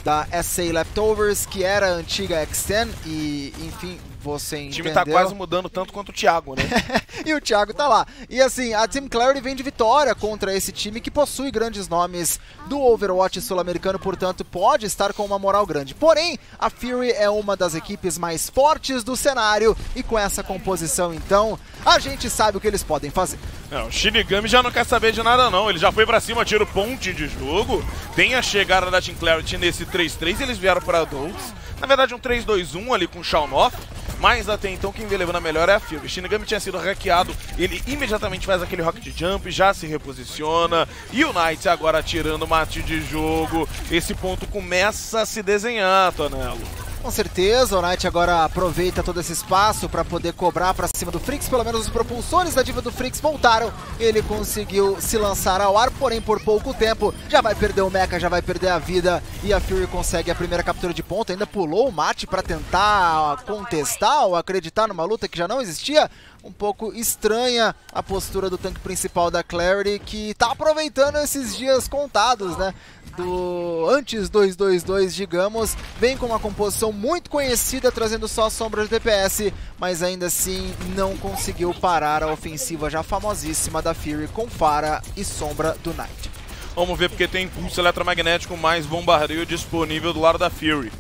da SA Leftovers, que era a antiga X10, e enfim, você entendeu. O time tá quase mudando tanto quanto o Thiago, né? E o Thiago tá lá. E assim, a Team Clarity vem de vitória contra esse time que possui grandes nomes do Overwatch sul-americano, portanto pode estar com uma moral grande. Porém, a Fury é uma das equipes mais fortes do cenário e com essa composição, então, a gente sabe o que eles podem fazer. Não, o Shinigami já não quer saber de nada não, ele já foi pra cima, tira o ponte de jogo. Tem a chegada da Team Clarity nesse 3-3, eles vieram pra Adults. Na verdade um 3-2-1 ali com o Shaunoff. Mas até então quem vem levando a melhor é a Fury. Shinigami tinha sido hackeado, ele imediatamente faz aquele rocket jump, já se reposiciona. E o Knight agora tirando o mate de jogo. Esse ponto começa a se desenhar, Tonelo. Com certeza, o Knight agora aproveita todo esse espaço para poder cobrar para cima do Frix. Pelo menos os propulsores da diva do Frix voltaram. Ele conseguiu se lançar ao ar, porém por pouco tempo. Já vai perder o mecha, já vai perder a vida. E a Fury consegue a primeira captura de ponto. Ainda pulou o mate para tentar contestar ou acreditar numa luta que já não existia. Um pouco estranha a postura do tanque principal da Clarity, que tá aproveitando esses dias contados, né? Do antes 2-2-2, digamos, vem com uma composição muito conhecida, trazendo só sombra de DPS, mas ainda assim não conseguiu parar a ofensiva já famosíssima da Fury com Pharah e sombra do Knight. Vamos ver porque tem impulso eletromagnético mais bombardeio disponível do lado da Fury.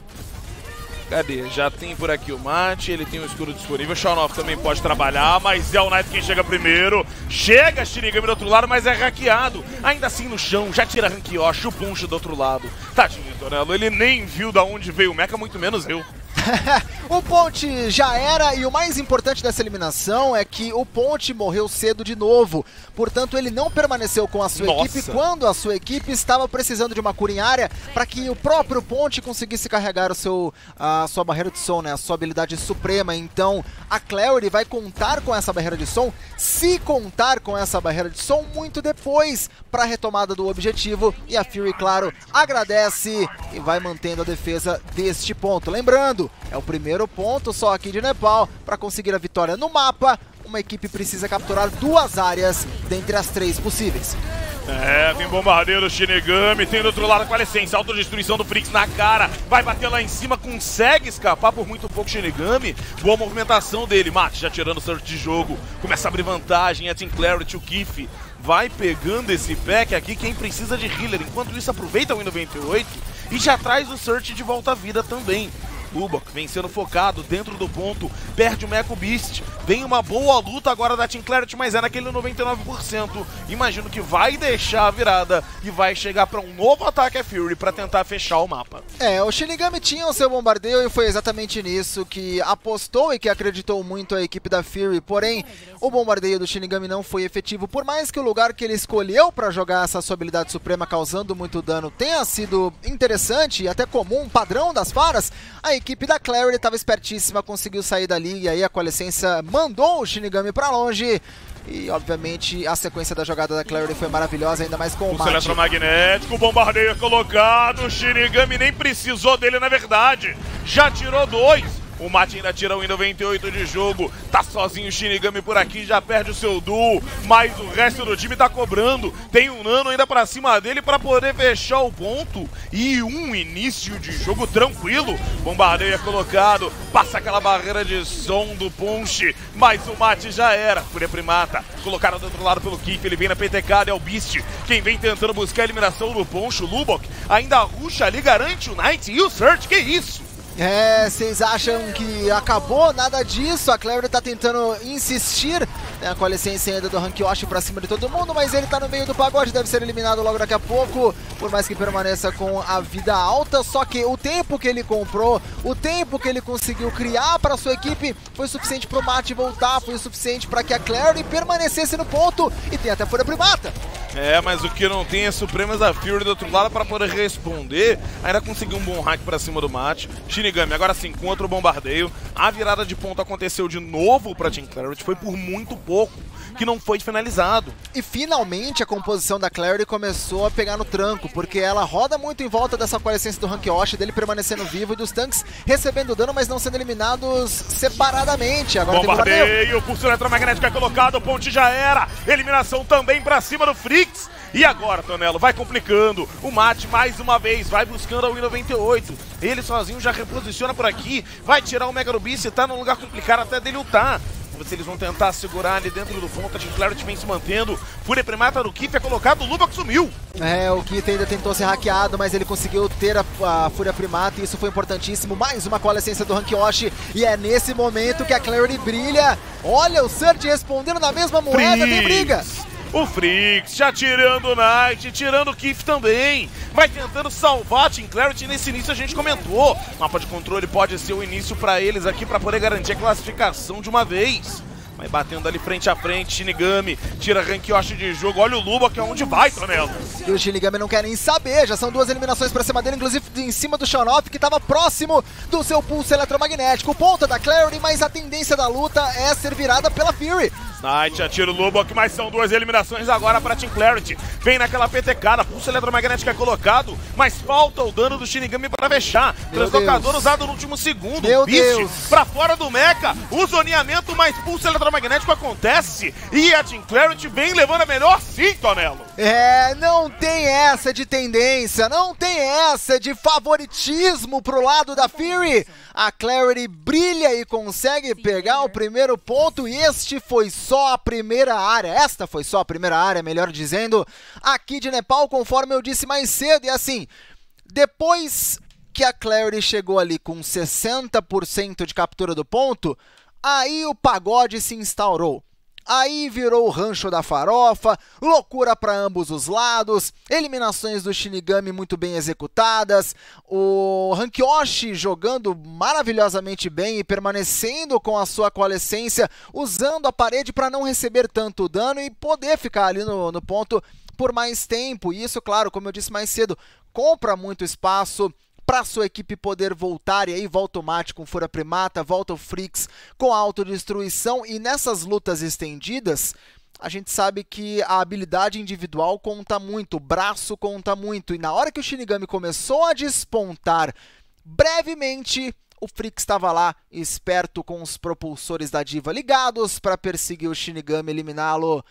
Cadê? Já tem por aqui o mate, ele tem o escudo disponível, o Shaunoff também pode trabalhar, mas é o Knight quem chega primeiro. Chega Shinigami do outro lado, mas é hackeado. Ainda assim no chão, já tira Rank Yoshi, o Punch do outro lado. Tadinho, Tonelo, ele nem viu da onde veio o mecha, muito menos eu. O Ponte já era, e o mais importante dessa eliminação é que o Ponte morreu cedo de novo. Portanto, ele não permaneceu com a sua equipe quando a sua equipe estava precisando de uma cura em área para que o próprio Ponte conseguisse carregar a sua barreira de som, né? A sua habilidade suprema. Então, a Clarity vai contar com essa barreira de som, se contar com essa barreira de som, muito depois para a retomada do objetivo. E a Fury, claro, agradece e vai mantendo a defesa deste ponto. Lembrando, é o primeiro ponto só aqui de Nepal para conseguir a vitória no mapa. Uma equipe precisa capturar 2 áreas dentre as 3 possíveis. É, vem bombardeio do Shinigami, tem do outro lado com a licença, autodestruição do Frix na cara, vai bater lá em cima, consegue escapar por muito pouco Shinigami, boa movimentação dele, mate já tirando o search de jogo, começa a abrir vantagem, a Team Clarity, o Kiff vai pegando esse pack aqui, quem precisa de healer, enquanto isso aproveita o Win98 e já traz o search de volta à vida também. Lubbock vem sendo focado dentro do ponto, perde o Mecha Beast. Vem uma boa luta agora da Team Clarity, mas é naquele 99%. Imagino que vai deixar a virada e vai chegar para um novo ataque a Fury para tentar fechar o mapa. É, o Shinigami tinha o seu bombardeio e foi exatamente nisso que apostou e que acreditou muito a equipe da Fury. Porém, o bombardeio do Shinigami não foi efetivo. Por mais que o lugar que ele escolheu para jogar essa sua habilidade suprema causando muito dano tenha sido interessante e até comum, padrão das Pharas, a equipe da Clarity estava espertíssima, conseguiu sair dali e aí a Coalescência mandou o Shinigami pra longe. E obviamente a sequência da jogada da Clarity foi maravilhosa, ainda mais com o mate. Eletromagnético, bombardeio colocado, o Shinigami nem precisou dele na verdade, já tirou 2. O mate ainda tira o Win98 de jogo, tá sozinho o Shinigami por aqui, já perde o seu duo, mas o resto do time tá cobrando, tem um nano ainda pra cima dele pra poder fechar o ponto, e um início de jogo tranquilo, bombardeio é colocado, passa aquela barreira de som do Punch, mas o mate já era, Fúria Primata, colocaram do outro lado pelo Kiff, ele vem na PTK, é o Beast, quem vem tentando buscar a eliminação do Punch, o Lubbock, ainda ruxa ali, garante o Knight e o Search, que isso? É, vocês acham que acabou? Nada disso, a Clarity tá tentando insistir, né, com a licença ainda do Rank Yoshi pra cima de todo mundo, mas ele tá no meio do pagode, deve ser eliminado logo daqui a pouco, por mais que permaneça com a vida alta, só que o tempo que ele comprou, o tempo que ele conseguiu criar para sua equipe foi suficiente pro mate voltar, foi suficiente para que a Clarity permanecesse no ponto, e tem até Fúria Primata. É, mas o que não tem é Supremas da Fury do outro lado para poder responder. Ainda conseguiu um bom hack para cima do mate. Shinigami agora sim com outro bombardeio. A virada de ponto aconteceu de novo para Team Clarity. Foi por muito pouco que não foi finalizado. E finalmente a composição da Clarity começou a pegar no tranco, porque ela roda muito em volta dessa coalescência do Rank Yoshi, dele permanecendo vivo e dos tanques recebendo dano, mas não sendo eliminados separadamente. Agora bombardeio, o pulso eletromagnético é colocado, o ponte já era. Eliminação também pra cima do Frix. E agora, Tonelo, vai complicando. O Mate, mais uma vez, vai buscando a Win 98. Ele sozinho já reposiciona por aqui. Vai tirar o Mega Ruby, se tá num lugar complicado até dele lutar. Se eles vão tentar segurar ali dentro do ponto, a Team Clarity vem se mantendo. Fúria Primata no Kif é colocado, o Luvok sumiu. O Kif ainda tentou ser hackeado, mas ele conseguiu ter a Fúria Primata e isso foi importantíssimo. Mais uma coalescência do Rank-Yoshi e é nesse momento que a Clarity brilha. Olha o Surge respondendo na mesma moeda, tem briga. O Frix já tirando o Knight, tirando o Kif também. Vai tentando salvar a Team Clarity. Nesse início a gente comentou. Mapa de controle pode ser o início pra eles aqui pra poder garantir a classificação de uma vez. Vai batendo ali frente a frente, Shinigami tira Rank-Yoshi de jogo. Olha o Lubak, aonde vai, Tonelo? E o Shinigami não quer nem saber, já são 2 eliminações pra cima dele, inclusive em cima do Shonoff, que tava próximo do seu pulso eletromagnético. Ponta da Clarity, mas a tendência da luta é ser virada pela Fury. Knight atira o Lubok, mas são 2 eliminações agora para Team Clarity. Vem naquela PTK, pulso eletromagnético é colocado, mas falta o dano do Shinigami para fechar. Translocador usado no último segundo. Meu Beast Deus. Pra fora do mecha, o zoneamento mais pulso eletromagnético acontece. E a Team Clarity vem levando a melhor sim, Tonelo. Não tem essa de tendência, não tem essa de favoritismo pro lado da Fury. A Clarity brilha e consegue pegar o primeiro ponto e esta foi só a primeira área, melhor dizendo, aqui de Nepal, conforme eu disse mais cedo. E assim, depois que a Clarity chegou ali com 60% de captura do ponto, aí o pagode se instaurou. Aí virou o rancho da farofa, loucura para ambos os lados, eliminações do Shinigami muito bem executadas, o Rank-Yoshi jogando maravilhosamente bem e permanecendo com a sua coalescência, usando a parede para não receber tanto dano e poder ficar ali no ponto por mais tempo. E isso, claro, como eu disse mais cedo, compra muito espaço para sua equipe poder voltar, e aí volta o Mate com Fúria Primata, volta o Frix com a autodestruição, e nessas lutas estendidas, a gente sabe que a habilidade individual conta muito, o braço conta muito, e na hora que o Shinigami começou a despontar, brevemente, o Frix estava lá, esperto com os propulsores da diva ligados para perseguir o Shinigami, eliminá-lo.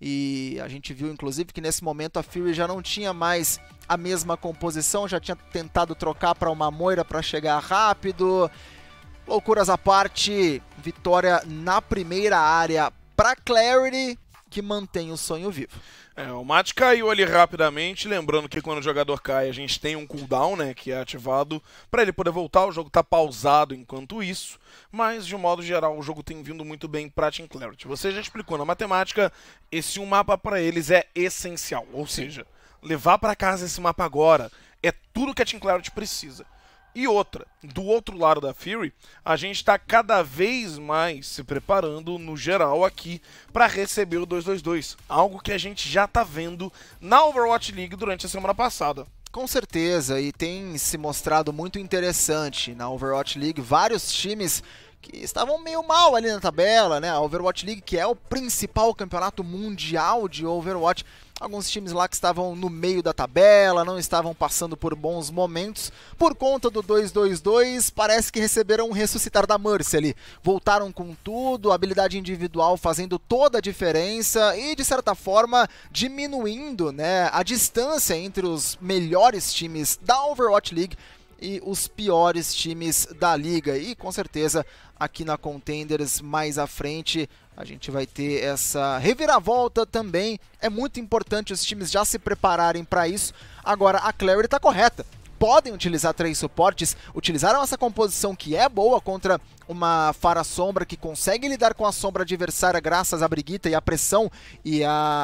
E a gente viu, inclusive, que nesse momento a Fury já não tinha mais a mesma composição, já tinha tentado trocar para uma Moira para chegar rápido. Loucuras à parte, vitória na primeira área para Clarity, que mantém o sonho vivo. O Mate caiu ali rapidamente, lembrando que quando o jogador cai a gente tem um cooldown, né, que é ativado para ele poder voltar. O jogo tá pausado enquanto isso, mas de um modo geral o jogo tem vindo muito bem para Team Clarity. Você já explicou na matemática, esse mapa para eles é essencial, ou seja, levar para casa esse mapa agora é tudo que a Team Clarity precisa. E outra, do outro lado da Fury, a gente está cada vez mais se preparando no geral aqui para receber o 2-2-2. Algo que a gente já está vendo na Overwatch League durante a semana passada. Com certeza, e tem se mostrado muito interessante na Overwatch League. Vários times que estavam meio mal ali na tabela, né? A Overwatch League, que é o principal campeonato mundial de Overwatch. Alguns times lá que estavam no meio da tabela, não estavam passando por bons momentos. Por conta do 2-2-2, parece que receberam um ressuscitar da Mercy ali. Voltaram com tudo, habilidade individual fazendo toda a diferença e, de certa forma, diminuindo, né, a distância entre os melhores times da Overwatch League e os piores times da liga. E com certeza aqui na Contenders mais à frente a gente vai ter essa reviravolta também. É muito importante os times já se prepararem para isso. Agora a Clarity está correta, podem utilizar 3 suportes, utilizaram essa composição que é boa contra uma Pharah Sombra que consegue lidar com a sombra adversária graças à Brigitte e à pressão, e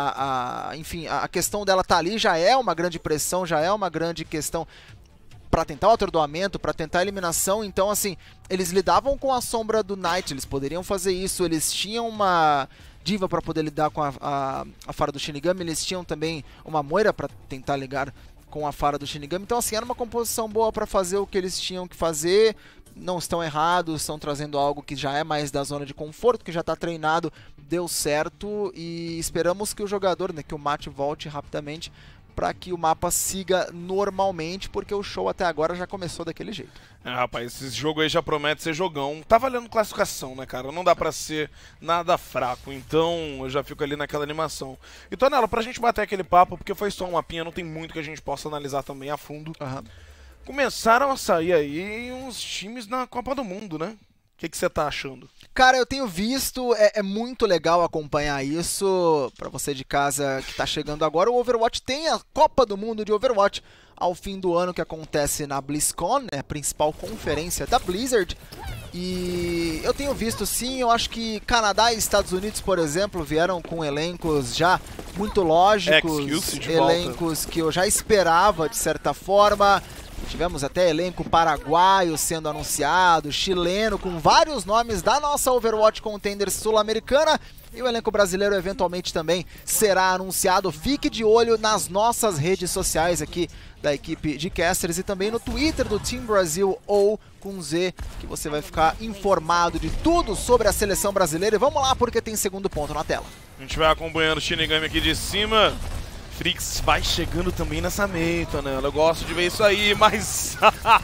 enfim, a questão dela tá ali já é uma grande pressão, já é uma grande questão para tentar o atordoamento, para tentar a eliminação. Então, assim, eles lidavam com a sombra do Knight, eles poderiam fazer isso, eles tinham uma diva para poder lidar com a Pharah do Shinigami, eles tinham também uma Moira para tentar ligar com a Pharah do Shinigami. Então, assim, era uma composição boa para fazer o que eles tinham que fazer. Não estão errados, estão trazendo algo que já é mais da zona de conforto, que já está treinado, deu certo, e esperamos que o jogador, né, que o Mate volte rapidamente para que o mapa siga normalmente, porque o show até agora já começou daquele jeito. Rapaz, esse jogo aí já promete ser jogão. Tá valendo classificação, né, cara? Não dá pra ser nada fraco, então eu já fico ali naquela animação. E, Tonelo, pra gente bater aquele papo, porque foi só um mapinha, não tem muito que a gente possa analisar também a fundo. Começaram a sair aí uns times na Copa do Mundo, né? O que você tá achando? Cara, eu tenho visto, é muito legal acompanhar isso. Pra você de casa que tá chegando agora, o Overwatch tem a Copa do Mundo de Overwatch ao fim do ano, que acontece na BlizzCon, né, a principal conferência da Blizzard. E eu tenho visto sim, eu acho que Canadá e Estados Unidos, por exemplo, vieram com elencos já muito lógicos, elencos que eu já esperava de certa forma. Tivemos até elenco paraguaio sendo anunciado, chileno, com vários nomes da nossa Overwatch Contenders sul-americana. E o elenco brasileiro eventualmente também será anunciado. Fique de olho nas nossas redes sociais aqui da equipe de casters e também no Twitter do Team Brasil ou com Z, que você vai ficar informado de tudo sobre a seleção brasileira. E vamos lá, porque tem segundo ponto na tela. A gente vai acompanhando o Shinigami aqui de cima. Frix vai chegando também nessa meta, né? Eu gosto de ver isso aí, mas...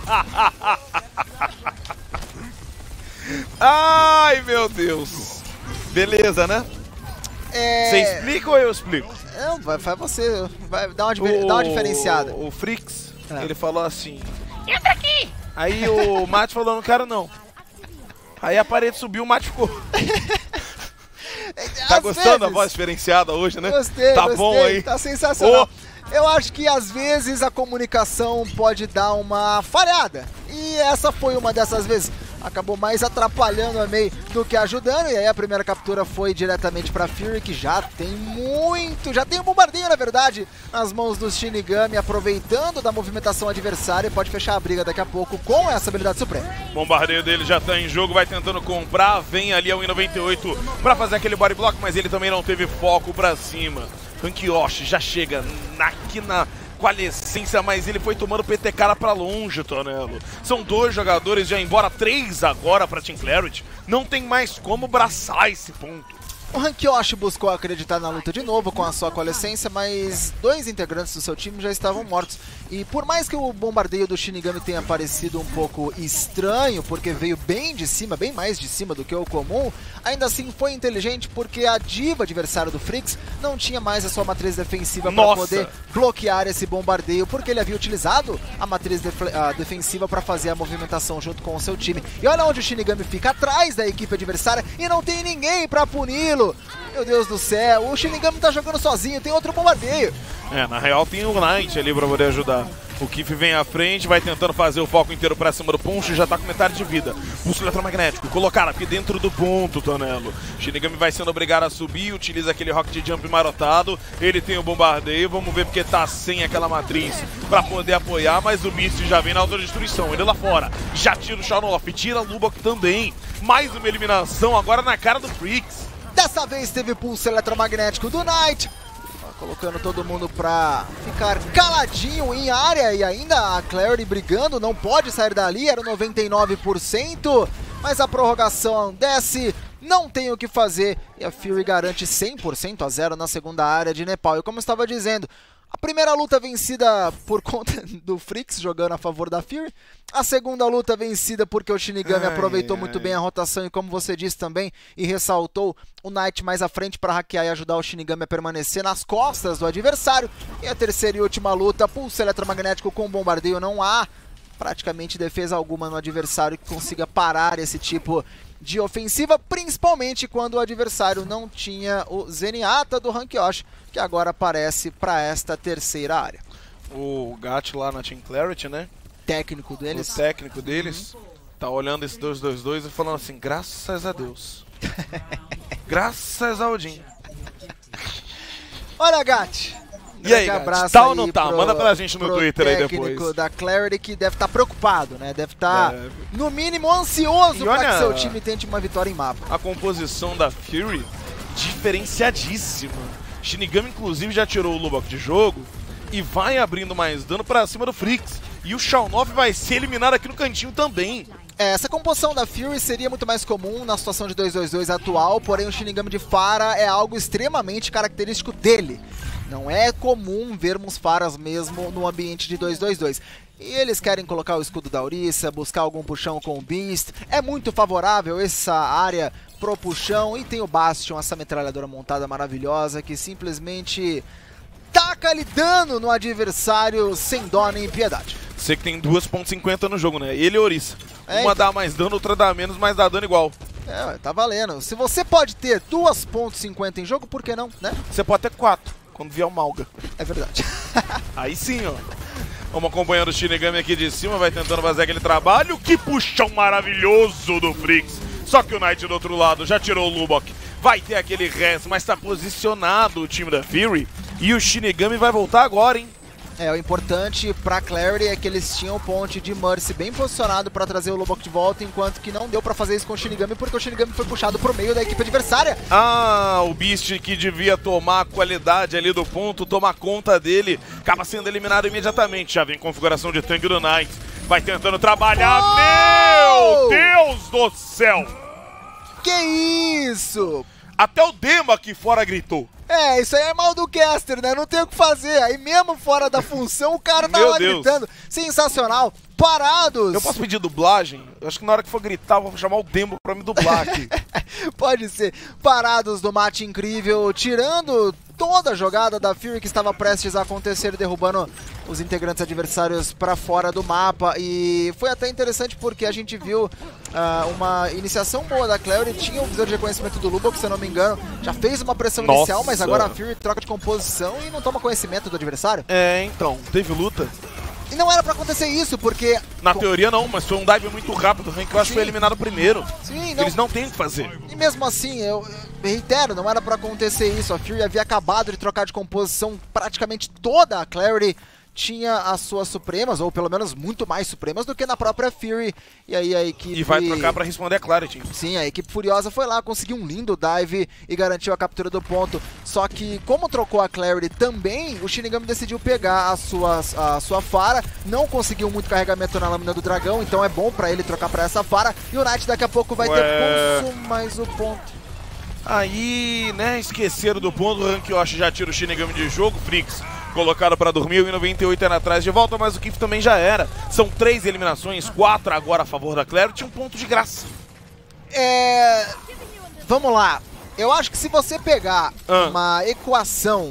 Ai, meu Deus. Beleza, né? Você explica ou eu explico? Não, vai você. Vai dar uma diferenciada. O Frix, ele falou assim... Entra aqui! Aí o Mate falou, não quero não. Aí a parede subiu, o Mate ficou... Tá gostando da voz diferenciada hoje, né? Gostei, tá gostei, bom aí. Tá sensacional. Eu acho que às vezes a comunicação pode dar uma falhada. E essa foi uma dessas vezes. Acabou mais atrapalhando a Mei do que ajudando. E aí a primeira captura foi diretamente pra Fury, que já tem um bombardeio, na verdade, nas mãos dos Shinigami, aproveitando da movimentação adversária, e pode fechar a briga daqui a pouco com essa habilidade suprema. Bombardeio dele já tá em jogo, vai tentando comprar, vem ali ao I-98 pra fazer aquele body block, mas ele também não teve foco pra cima. Hankyoshi já chega aqui com a essência, mas ele foi tomando PT cara pra longe, Tonelo. São 2 jogadores, já embora 3 agora pra Team Clarity, não tem mais como braçar esse ponto. O Hankyoshi buscou acreditar na luta de novo com a sua coalescência, mas 2 integrantes do seu time já estavam mortos. E por mais que o bombardeio do Shinigami tenha parecido um pouco estranho, porque veio bem de cima, bem mais de cima do que o comum, ainda assim foi inteligente, porque a diva adversária do Frix não tinha mais a sua matriz defensiva para poder bloquear esse bombardeio, porque ele havia utilizado a matriz defensiva para fazer a movimentação junto com o seu time. E olha onde o Shinigami fica, atrás da equipe adversária, e não tem ninguém para puni-lo. Meu Deus do céu, o Shinigami tá jogando sozinho, tem outro bombardeio. Na real tem o Knight ali pra poder ajudar. O Kiff vem à frente, vai tentando fazer o foco inteiro pra cima do Punch e já tá com metade de vida. Pulso eletromagnético, colocar aqui dentro do ponto, Tonelo. Shinigami vai sendo obrigado a subir, utiliza aquele Rocket Jump marotado. Ele tem o bombardeio, vamos ver porque tá sem aquela matriz pra poder apoiar, mas o Beast já vem na autodestruição. Ele lá fora, já tira o Shawnoff, tira o Lubok também. Mais uma eliminação agora na cara do Frix. Dessa vez teve pulso eletromagnético do Knight, colocando todo mundo pra ficar caladinho em área, e ainda a Clarity brigando, não pode sair dali, era 99%, mas a prorrogação desce, não tem o que fazer, e a Fury garante 100% a 0 na segunda área de Nepal. E como eu estava dizendo, a primeira luta vencida por conta do Frix jogando a favor da Fury. A segunda luta vencida porque o Shinigami aproveitou muito bem a rotação e, como você disse também, e ressaltou, o Knight mais à frente para hackear e ajudar o Shinigami a permanecer nas costas do adversário. E a terceira e última luta, pulso eletromagnético com bombardeio. Não há praticamente defesa alguma no adversário que consiga parar esse tipo de ofensiva, principalmente quando o adversário não tinha o Zenyatta do Hankyoshi, que agora aparece para esta terceira área. O Gat lá na Team Clarity, né? Técnico deles. O técnico deles tá olhando esse 2-2-2 e falando assim, graças a Deus. Graças a Odin. Olha, Gat. E aí, Gat, tá ou não tá? Manda pra gente no Twitter aí depois. Técnico da Clarity, que deve estar preocupado, né? Deve estar, no mínimo, ansioso para que seu time tente uma vitória em mapa. A composição da Fury, diferenciadíssima. Shinigami, inclusive, já tirou o Lubok de jogo e vai abrindo mais dano pra cima do Frix. E o Shawnoff vai ser eliminado aqui no cantinho também. Essa composição da Fury seria muito mais comum na situação de 2-2-2 atual, porém o Shinigami de Pharah é algo extremamente característico dele. Não é comum vermos Pharahs mesmo no ambiente de 2-2-2. E eles querem colocar o escudo da Orisa, buscar algum puxão com o Beast. É muito favorável essa área pro puxão. E tem o Bastion, essa metralhadora montada maravilhosa que simplesmente taca-lhe dano no adversário sem dó nem piedade. Você que tem 2.50 no jogo, né? Ele e Orisa. Uma então dá mais dano, outra dá menos, mas dá dano igual. Tá valendo. Se você pode ter 2.50 em jogo, por que não, né? Você pode ter 4, quando vier o Malga. É verdade. Aí sim, ó. Vamos acompanhando o Shinigami aqui de cima, vai tentando fazer aquele trabalho. Que puxão maravilhoso do Frix. Só que o Knight do outro lado já tirou o Lubbock. Vai ter aquele res, mas tá posicionado o time da Fury. E o Shinigami vai voltar agora, hein? O importante pra Clarity é que eles tinham o ponte de Mercy bem posicionado pra trazer o Lubbock de volta, enquanto que não deu pra fazer isso com o Shinigami, porque o Shinigami foi puxado pro meio da equipe adversária. Ah, o Beast que devia tomar a qualidade ali do ponto, tomar conta dele, acaba sendo eliminado imediatamente. Já vem configuração de tanque do Knight, vai tentando trabalhar. Meu Deus do céu! Que isso? Até o Demo aqui fora gritou. Isso aí é mal do caster, né? Não tem o que fazer. Aí mesmo fora da função, o cara tava lá gritando. Sensacional. Parados. Eu posso pedir dublagem? Eu acho que na hora que for gritar, eu vou chamar o Demo pra me dublar aqui. Pode ser. Parados do mate incrível, tirando toda a jogada da Fury que estava prestes a acontecer, derrubando os integrantes adversários para fora do mapa. E foi até interessante porque a gente viu uma iniciação boa da Clarity, tinha o visor de reconhecimento do Lubbock, se eu não me engano, já fez uma pressão inicial, mas agora a Fury troca de composição e não toma conhecimento do adversário. Então, teve luta. E não era pra acontecer isso, porque... Na teoria não, mas foi um dive muito rápido, que eu acho que foi eliminado primeiro. Sim, não. Eles não têm o que fazer. E mesmo assim, eu reitero, não era pra acontecer isso. A Fury havia acabado de trocar de composição praticamente toda a Clarity. Tinha as suas supremas, ou pelo menos muito mais supremas do que na própria Fury. E aí a equipe... E vai trocar pra responder a Clarity. Sim, a equipe furiosa foi lá, conseguiu um lindo dive e garantiu a captura do ponto. Só que, como trocou a Clarity também, o Shinigami decidiu pegar a sua Pharah. Não conseguiu muito carregamento na lâmina do dragão, então é bom pra ele trocar pra essa Pharah. E o Knight daqui a pouco vai ter pulso, mais o ponto. Aí, né, esqueceram do ponto. O Rankyoshi já tira o Shinigami de jogo. Frix colocado pra dormir, o 98 era atrás de volta, mas o Kiff também já era. São 3 eliminações, 4 agora a favor da Clarity, um ponto de graça. Vamos lá. Eu acho que se você pegar uma equação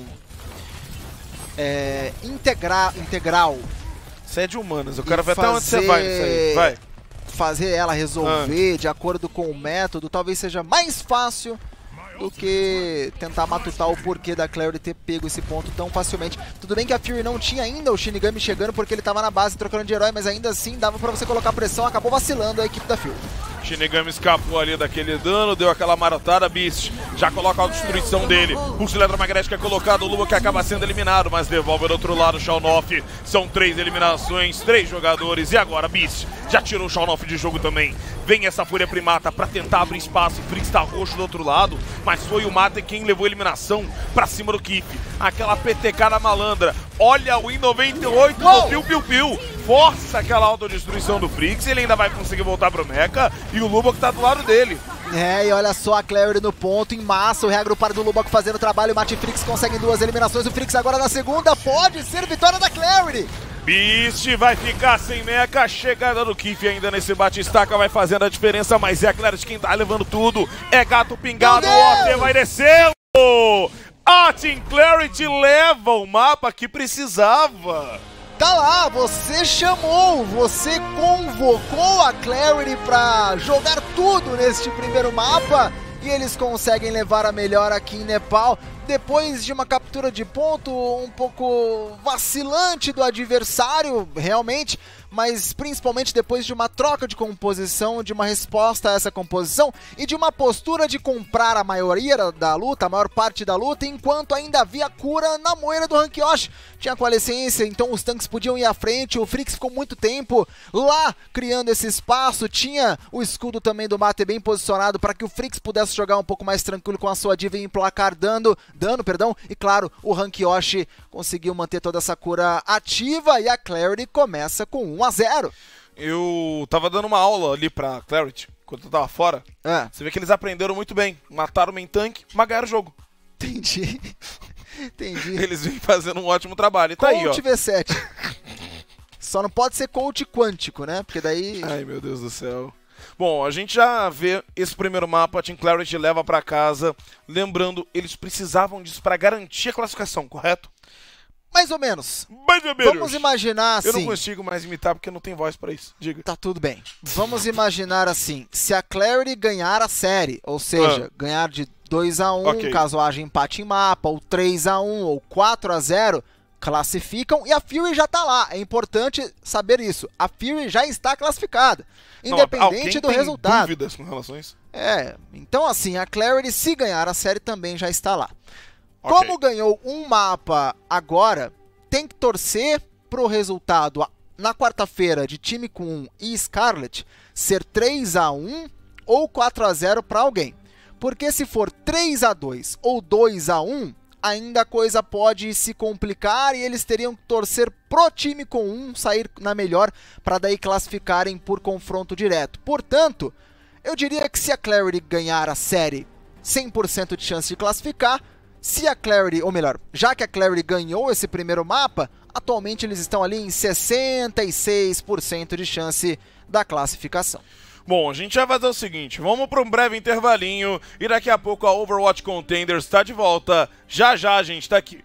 integral... Isso é de humanas, eu quero ver até onde você vai nisso aí. Vai. Fazer ela resolver de acordo com o método, talvez seja mais fácil do que tentar matutar o porquê da Clarity ter pego esse ponto tão facilmente. Tudo bem que a Fury não tinha ainda o Shinigami chegando porque ele tava na base trocando de herói, mas ainda assim dava pra você colocar pressão, acabou vacilando a equipe da Fury. Shinigami escapou ali daquele dano, deu aquela marotada, Beast já coloca a destruição dele. Pulso eletromagnético é colocado, o Lubbock acaba sendo eliminado, mas devolve do outro lado o Shaunoff. São 3 eliminações, 3 jogadores, e agora Beast já tirou o Shaunoff de jogo também. Vem essa Fúria Primata pra tentar abrir espaço, o Frix tá roxo do outro lado, mas foi o Mate quem levou a eliminação pra cima do Kiff. Aquela PTK da malandra, olha o I-98 do piu-piu-piu. Força aquela autodestruição do Frix, ele ainda vai conseguir voltar pro Mecha e o Lubbock tá do lado dele. E olha só a Clarity no ponto, em massa, o reagrupado do Lubbock fazendo o trabalho, o Mate e Frix conseguem 2 eliminações, o Frix agora na segunda, pode ser vitória da Clarity. Beast vai ficar sem Mecha, a chegada do Kiff ainda nesse bate-estaca vai fazendo a diferença, mas é a Clarity quem tá levando tudo, é gato pingado, o OT vai descendo! A Team Clarity leva o mapa que precisava. Tá lá, você chamou, você convocou a Clarity pra jogar tudo neste primeiro mapa e eles conseguem levar a melhor aqui em Nepal. Depois de uma captura de ponto um pouco vacilante do adversário, realmente, mas principalmente depois de uma troca de composição, de uma resposta a essa composição e de uma postura de comprar a maioria da luta, a maior parte da luta, enquanto ainda havia cura na moeda do Rankyoshi. Tinha coalescência, então os tanques podiam ir à frente, o Frix ficou muito tempo lá criando esse espaço, tinha o escudo também do Mate bem posicionado para que o Frix pudesse jogar um pouco mais tranquilo com a sua diva e emplacar dano, e claro, o Rankyoshi conseguiu manter toda essa cura ativa e a Clarity começa com 1-0. Eu tava dando uma aula ali pra Clarity, quando eu tava fora. Você vê que eles aprenderam muito bem. Mataram o main tank, mas ganharam o jogo. Entendi. Entendi. Eles vêm fazendo um ótimo trabalho. E tá aí, ó. Coach V7. Só não pode ser coach quântico, né? Porque daí... Ai, meu Deus do céu. Bom, a gente já vê esse primeiro mapa, a Team Clarity leva pra casa. Lembrando, eles precisavam disso pra garantir a classificação, correto? Mais ou menos. Mais ou menos. Vamos imaginar assim... Eu não consigo mais imitar porque não tem voz pra isso. Diga. Tá tudo bem. Vamos imaginar assim, se a Clarity ganhar a série, ou seja, ganhar de 2-1, caso haja empate em mapa, ou 3-1, ou 4-0, classificam e a Fury já tá lá. É importante saber isso. A Fury já está classificada, independente do resultado. Dúvidas com relação a isso? Então assim, a Clarity, se ganhar a série, também já está lá. Como ganhou um mapa agora, tem que torcer pro resultado na quarta-feira de time com 1 e Scarlet ser 3-1 ou 4-0 para alguém. Porque se for 3-2 ou 2-1, ainda a coisa pode se complicar e eles teriam que torcer pro time com 1 sair na melhor para daí classificarem por confronto direto. Portanto, eu diria que se a Clarity ganhar a série, 100% de chance de classificar. Se a Clarity, ou melhor, já que a Clarity ganhou esse primeiro mapa, atualmente eles estão ali em 66% de chance da classificação. Bom, a gente vai fazer o seguinte, vamos para um breve intervalinho e daqui a pouco a Overwatch Contenders está de volta. Já já a gente está aqui.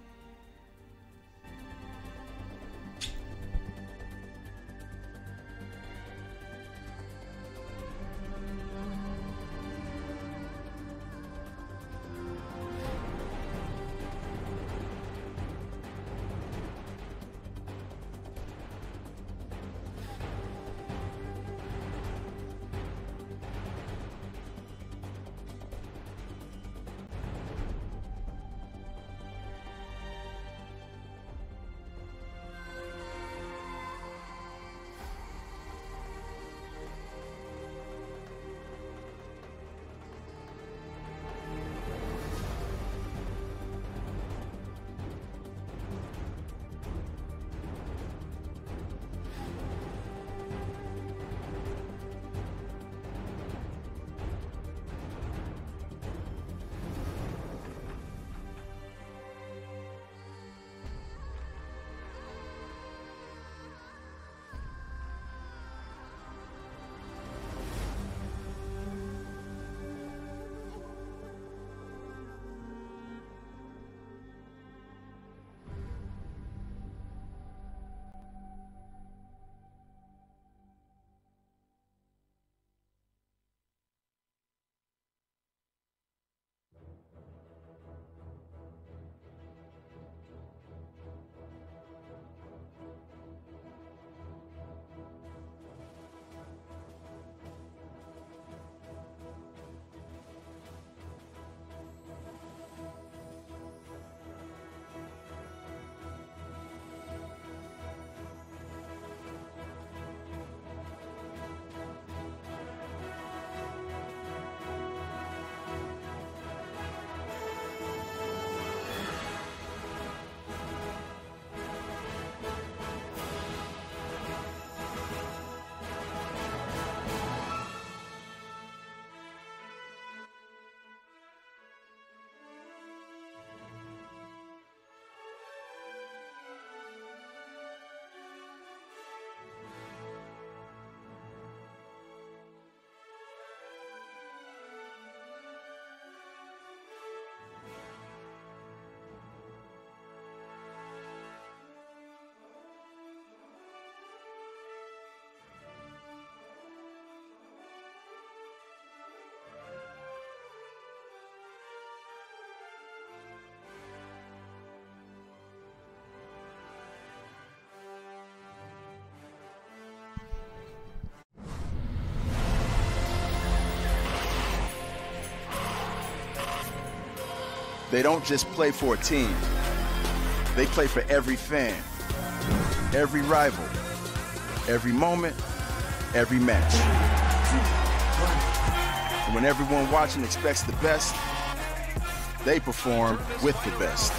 They don't just play for a team. They play for every fan, every rival, every moment, every match. And when everyone watching expects the best, they perform with the best.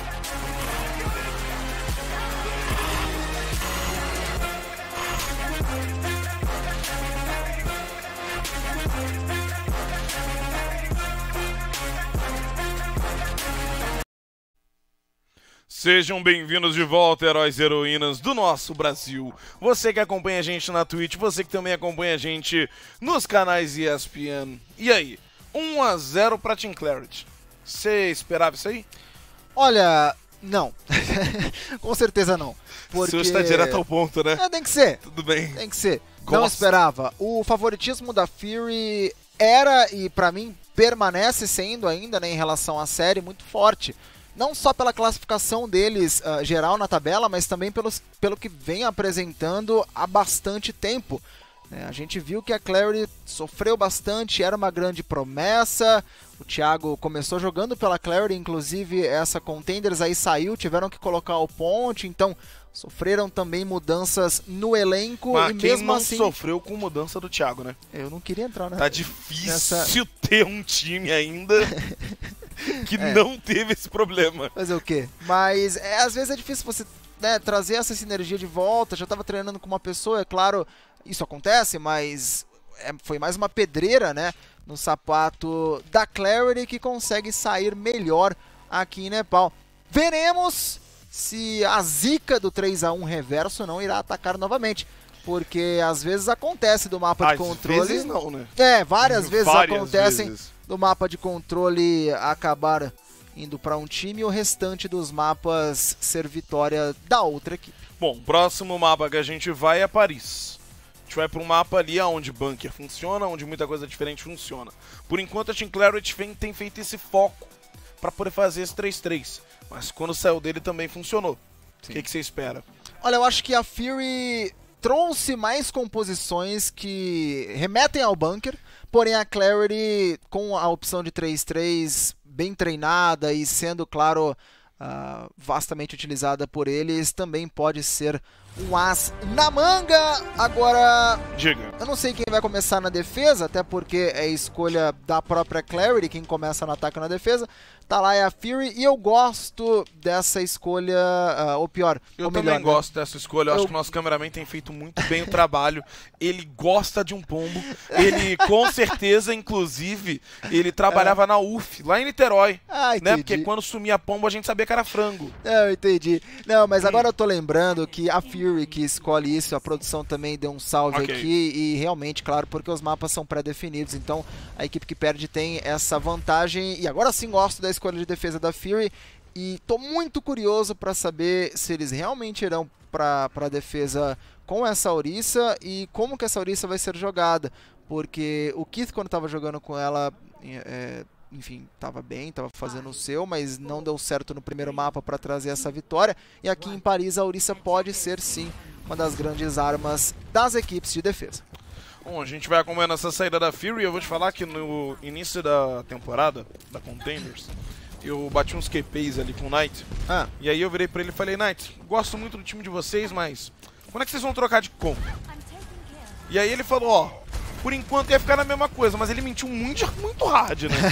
Sejam bem-vindos de volta, heróis e heroínas do nosso Brasil. Você que acompanha a gente na Twitch, você que também acompanha a gente nos canais ESPN. E aí, 1-0 pra Team Clarity. Você esperava isso aí? Olha, não. Com certeza não. Porque... Você está direto ao ponto, né? Tem que ser. Tudo bem. Tem que ser. Não esperava. O favoritismo da Fury era, e pra mim permanece sendo ainda, né, em relação à série, muito forte. Não só pela classificação deles geral na tabela, mas também pelo que vem apresentando há bastante tempo. A gente viu que a Clarity sofreu bastante, era uma grande promessa. O Thiago começou jogando pela Clarity, inclusive essa Contenders aí saiu, tiveram que colocar o Ponte, então sofreram também mudanças no elenco. Mas e quem mesmo não assim sofreu com mudança do Thiago, né? Eu não queria entrar, né? Tá difícil ter um time ainda que não teve esse problema. Fazer o quê? Mas às vezes é difícil você, né, trazer essa sinergia de volta. Já tava treinando com uma pessoa, é claro, isso acontece, mas foi mais uma pedreira, né, no sapato da Clarity, que consegue sair melhor aqui em Nepal. Veremos se a zica do 3-1 reverso não irá atacar novamente. Porque às vezes acontece do mapa de controle. Às vezes não, né? Várias vezes acontecem do mapa de controle acabar indo para um time e o restante dos mapas ser vitória da outra equipe. Bom, o próximo mapa que a gente vai é Paris. A gente vai para um mapa ali onde bunker funciona, onde muita coisa diferente funciona. Por enquanto a Team Clarity tem feito esse foco para poder fazer esse 3-3. Mas quando saiu dele também funcionou. O que você espera? Olha, eu acho que a Fury trouxe mais composições que remetem ao bunker, porém a Clarity, com a opção de 3-3 bem treinada e sendo, claro, vastamente utilizada por eles, também pode ser um as na manga. Agora, diga. Eu não sei quem vai começar na defesa, até porque é escolha da própria Clarity quem começa no ataque ou na defesa. Tá lá é a Fury e eu gosto dessa escolha, ou pior, eu ou também melhor, gosto dessa escolha. Eu acho que o nosso cameraman tem feito muito bem o trabalho. Ele gosta de um pombo. Ele, com certeza, inclusive, ele trabalhava na UF, lá em Niterói. Né? Porque quando sumia pombo, a gente sabia que era frango. Eu entendi. Não, mas agora eu tô lembrando que a Fury que escolhe isso, a produção também deu um salve aqui. E realmente, claro, porque os mapas são pré-definidos. Então, a equipe que perde tem essa vantagem. E agora sim gosto da escolha de defesa da Fury. E tô muito curioso para saber se eles realmente irão para defesa com essa Orisa e como que essa Orisa vai ser jogada. Porque o Keith, quando tava jogando com ela, enfim, tava bem, tava fazendo o seu, mas não deu certo no primeiro mapa para trazer essa vitória. E aqui em Paris a Orisa pode ser sim uma das grandes armas das equipes de defesa. Bom, a gente vai acompanhando essa saída da Fury. Eu vou te falar que no início da temporada, da Contenders, eu bati uns QPs ali com o Knight. E aí eu virei pra ele e falei: Knight, gosto muito do time de vocês, mas quando é que vocês vão trocar de comp? E aí ele falou, ó, por enquanto ia ficar na mesma coisa, mas ele mentiu muito hard, né?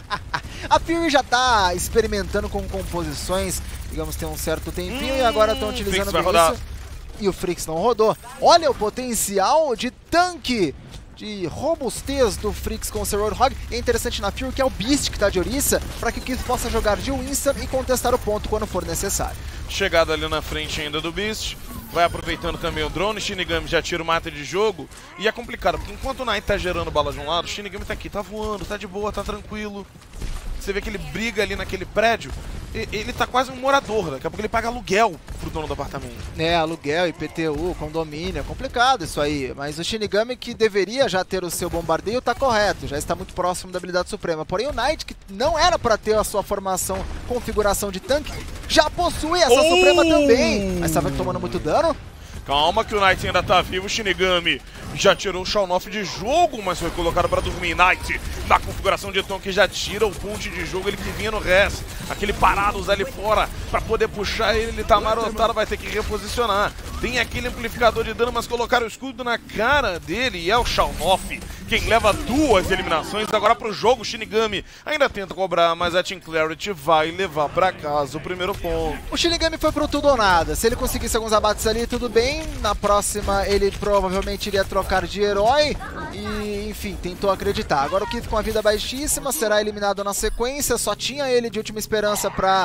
A Fury já tá experimentando com composições, digamos, tem um certo tempinho, e agora estão utilizando isso. E o Frix não rodou. Olha o potencial de tanque, de robustez do Frix com o seu Roadhog. E é interessante na Fury que é o Beast que tá de Orisa, para que o Keith possa jogar de Winston e contestar o ponto quando for necessário. Chegada ali na frente ainda do Beast, vai aproveitando também o drone, Shinigami já tira o mata de jogo. E é complicado, porque enquanto o Knight tá gerando bala de um lado, o Shinigami tá aqui, tá voando, tá de boa, tá tranquilo. Você vê que ele briga ali naquele prédio, ele tá quase um morador, daqui a pouco ele paga aluguel pro dono do apartamento. Aluguel, IPTU, condomínio, é complicado isso aí. Mas o Shinigami, que deveria já ter o seu bombardeio, tá correto, já está muito próximo da habilidade suprema. Porém o Knight, que não era pra ter a sua formação, configuração de tanque, já possui essa suprema também. Mas tava tomando muito dano. Calma que o Knight ainda tá vivo, o Shinigami já tirou o Shaunoff de jogo, mas foi colocado pra dormir. Knight, na configuração de tom que já tira o ponte de jogo, ele que vinha no res, aquele Parados ali fora, pra poder puxar ele tá marotado, vai ter que reposicionar. Tem aquele amplificador de dano, mas colocaram o escudo na cara dele e é o Shaunoff quem leva 2 eliminações agora pro jogo. O Shinigami ainda tenta cobrar, mas a Team Clarity vai levar pra casa o primeiro ponto. O Shinigami foi pro tudo ou nada. Se ele conseguisse alguns abates ali, tudo bem. Na próxima ele provavelmente iria trocar de herói e, enfim, tentou acreditar. Agora o Keith com a vida baixíssima será eliminado na sequência. Só tinha ele de última esperança pra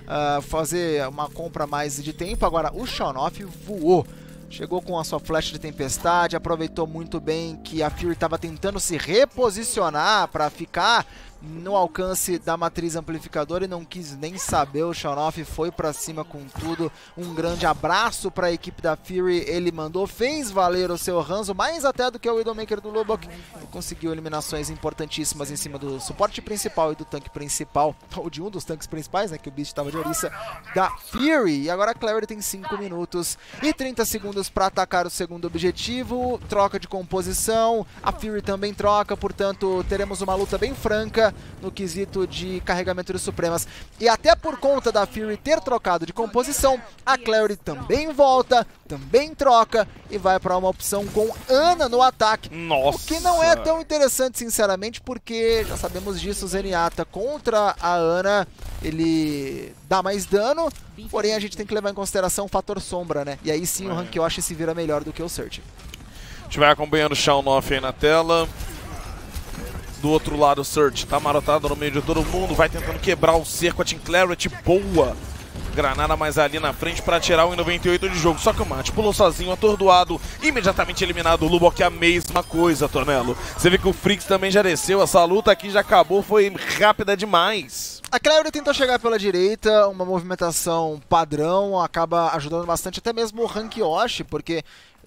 fazer uma compra mais de tempo. Agora o Shonoff voou. Chegou com a sua flecha de tempestade, aproveitou muito bem que a Fury estava tentando se reposicionar para ficar no alcance da matriz amplificadora e não quis nem saber. O Shonoff foi pra cima com tudo. Um grande abraço para a equipe da Fury. Ele mandou, fez valer o seu Hanzo, mais até do que o Widowmaker do Lubbock, e conseguiu eliminações importantíssimas em cima do suporte principal e do tanque principal, ou de um dos tanques principais, né, que o Beast estava de Orisa, da Fury. E agora a Clary tem 5 minutos e 30 segundos para atacar o segundo objetivo. Troca de composição, a Fury também troca, portanto teremos uma luta bem franca no quesito de carregamento de supremas. E até por conta da Fury ter trocado de composição, a Clary também volta, também troca e vai para uma opção com Ana no ataque. Nossa! O que não é tão interessante, sinceramente, porque já sabemos disso. O Zenyatta contra a Ana, ele dá mais dano, porém a gente tem que levar em consideração o fator sombra, né? E aí sim o Rank Yoshi se vira melhor do que o Search. A gente vai acompanhando o Shonoff aí na tela. Do outro lado, o Search tá marotado no meio de todo mundo, vai tentando quebrar o cerco. A Team Clarity boa. Granada mais ali na frente para tirar o 1,98 de jogo. Só que o Mate pulou sozinho, atordoado, imediatamente eliminado. O Lubbock a mesma coisa, Tonelo. Você vê que o Frix também já desceu. Essa luta aqui já acabou, foi rápida demais. A Clary tentou chegar pela direita, uma movimentação padrão, acaba ajudando bastante até mesmo o Rank Yoshi, porque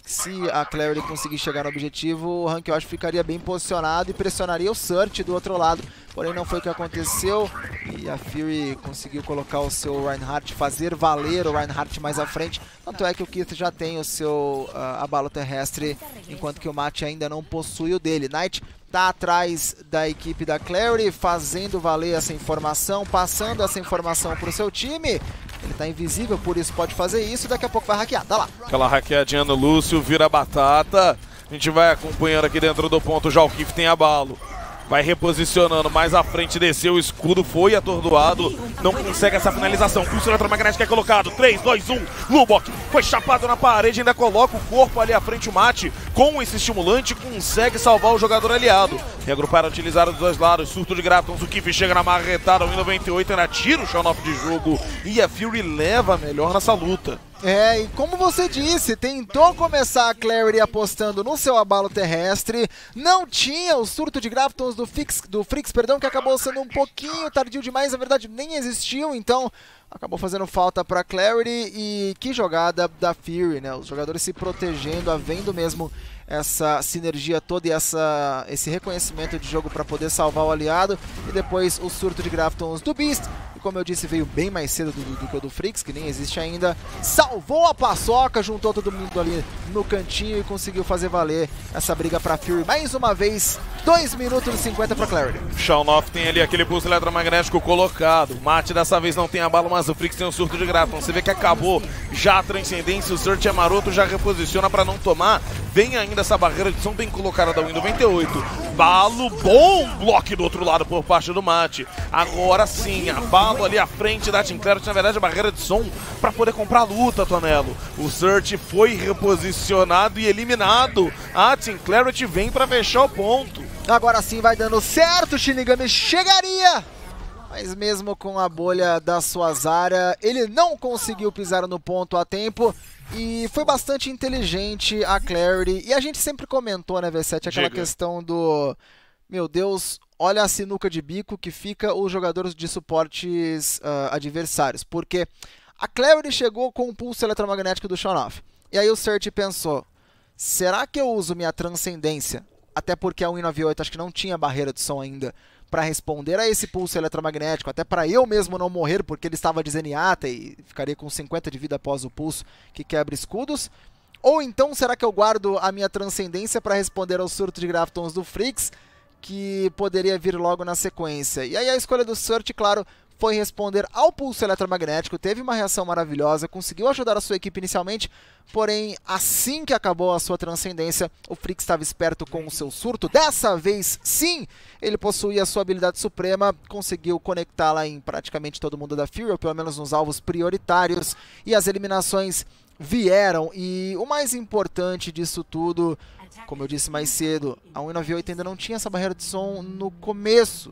se a Clary conseguir chegar no objetivo, o Rank Yoshi ficaria bem posicionado e pressionaria o Search do outro lado. Porém não foi o que aconteceu e a Fury conseguiu colocar o seu Reinhardt, fazer valer o Reinhardt mais à frente. Tanto é que o Keith já tem o seu abalo terrestre, enquanto que o Mate ainda não possui o dele. Knight tá atrás da equipe da Clary, fazendo valer essa informação, passando essa informação para o seu time. Ele tá invisível, por isso pode fazer isso. Daqui a pouco vai hackear, tá lá. Aquela hackeadinha no Lúcio, vira batata. A gente vai acompanhando aqui dentro do ponto. Já o Keith tem abalo. Vai reposicionando, mais à frente desceu o escudo, foi atordoado, não consegue essa finalização. Pulso eletromagnético é colocado, 3, 2, 1, Lubbock foi chapado na parede, ainda coloca o corpo ali à frente, o Mate, com esse estimulante, consegue salvar o jogador aliado. Reagruparam, utilizaram dos dois lados, surto de Graptons, o Kiff chega na marretada, o 1,98 ainda tira o Shonoff de jogo, e a Fury leva melhor nessa luta. É, e como você disse, tentou começar a Clary apostando no seu abalo terrestre, não tinha o surto de Graptons do Frix, que acabou sendo um pouquinho tardio demais, na verdade nem existiu, então acabou fazendo falta para Clary. E que jogada da Fury, né? Os jogadores se protegendo, havendo mesmo essa sinergia toda e esse reconhecimento de jogo para poder salvar o aliado. E depois o surto de Graptons do Beast, e como eu disse, veio bem mais cedo do que o do Frix, que nem existe ainda. Salvou a paçoca, juntou todo mundo ali no cantinho e conseguiu fazer valer essa briga pra Fury. Mais uma vez, 2 minutos e 50 pra Clary. Shonoff tem ali aquele pulso eletromagnético colocado. O Mate dessa vez não tem abalo, mas o Frix tem um surto de Grapton. Você vê que acabou já a transcendência, o Search é maroto, já reposiciona pra não tomar. Vem ainda essa barreira de som bem colocada da Win98. Balo, bom bloco do outro lado por parte do Mate. Agora sim, abalo ali à frente da Team Clarity, na verdade a barreira de som para poder comprar a luta, Tonelo. O Search foi reposicionado e eliminado. A Team Clarity vem para fechar o ponto. Agora sim vai dando certo, o Shinigami chegaria, mas mesmo com a bolha da sua Zarya, ele não conseguiu pisar no ponto a tempo. E foi bastante inteligente a Clary. E a gente sempre comentou, né, V7, aquela questão do... Meu Deus, olha a sinuca de bico que fica os jogadores de suportes adversários. Porque a Clary chegou com o pulso eletromagnético do Shonoff. E aí o Search pensou, será que eu uso minha transcendência? Até porque a 198 acho que não tinha barreira de som ainda para responder a esse pulso eletromagnético, até para eu mesmo não morrer, porque ele estava de Zenyatta e ficaria com 50 de vida após o pulso que quebra escudos. Ou então, será que eu guardo a minha transcendência para responder ao surto de Graptons do Frix, que poderia vir logo na sequência? E aí a escolha do Search, claro, foi responder ao pulso eletromagnético, teve uma reação maravilhosa, conseguiu ajudar a sua equipe inicialmente, porém, assim que acabou a sua transcendência, o Frix estava esperto com o seu surto. Dessa vez, sim, ele possuía a sua habilidade suprema, conseguiu conectá-la em praticamente todo mundo da Fury, ou pelo menos nos alvos prioritários, e as eliminações vieram. E o mais importante disso tudo, como eu disse mais cedo, a 198 ainda não tinha essa barreira de som no começo.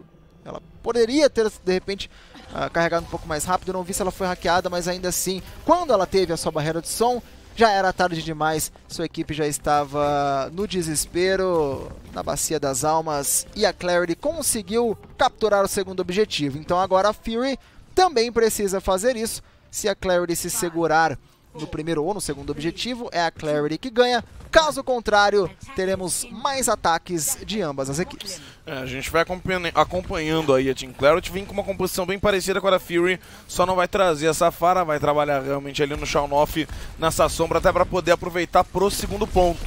Ela poderia ter, de repente, carregado um pouco mais rápido. Eu não vi se ela foi hackeada, mas ainda assim, quando ela teve a sua barreira de som, já era tarde demais. Sua equipe já estava no desespero, na Bacia das Almas, e a Clarity conseguiu capturar o segundo objetivo. Então agora a Fury também precisa fazer isso. Se a Clarity se segurar no primeiro ou no segundo objetivo, é a Clarity que ganha. Caso contrário, teremos mais ataques de ambas as equipes. A gente vai acompanhando aí a Team Clarity, vem com uma composição bem parecida com a da Fury, só não vai trazer essa Pharah, vai trabalhar realmente ali no Shaonoff, nessa sombra, até para poder aproveitar pro segundo ponto.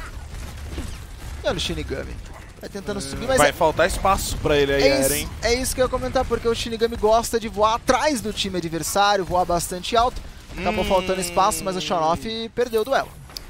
E olha o Shinigami. Vai tentando subir, mas vai faltar espaço pra ele aí, Eren. É isso que eu ia comentar, porque o Shinigami gosta de voar atrás do time adversário, voar bastante alto. Acabou faltando espaço, mas o Shaonoff perdeu o duelo.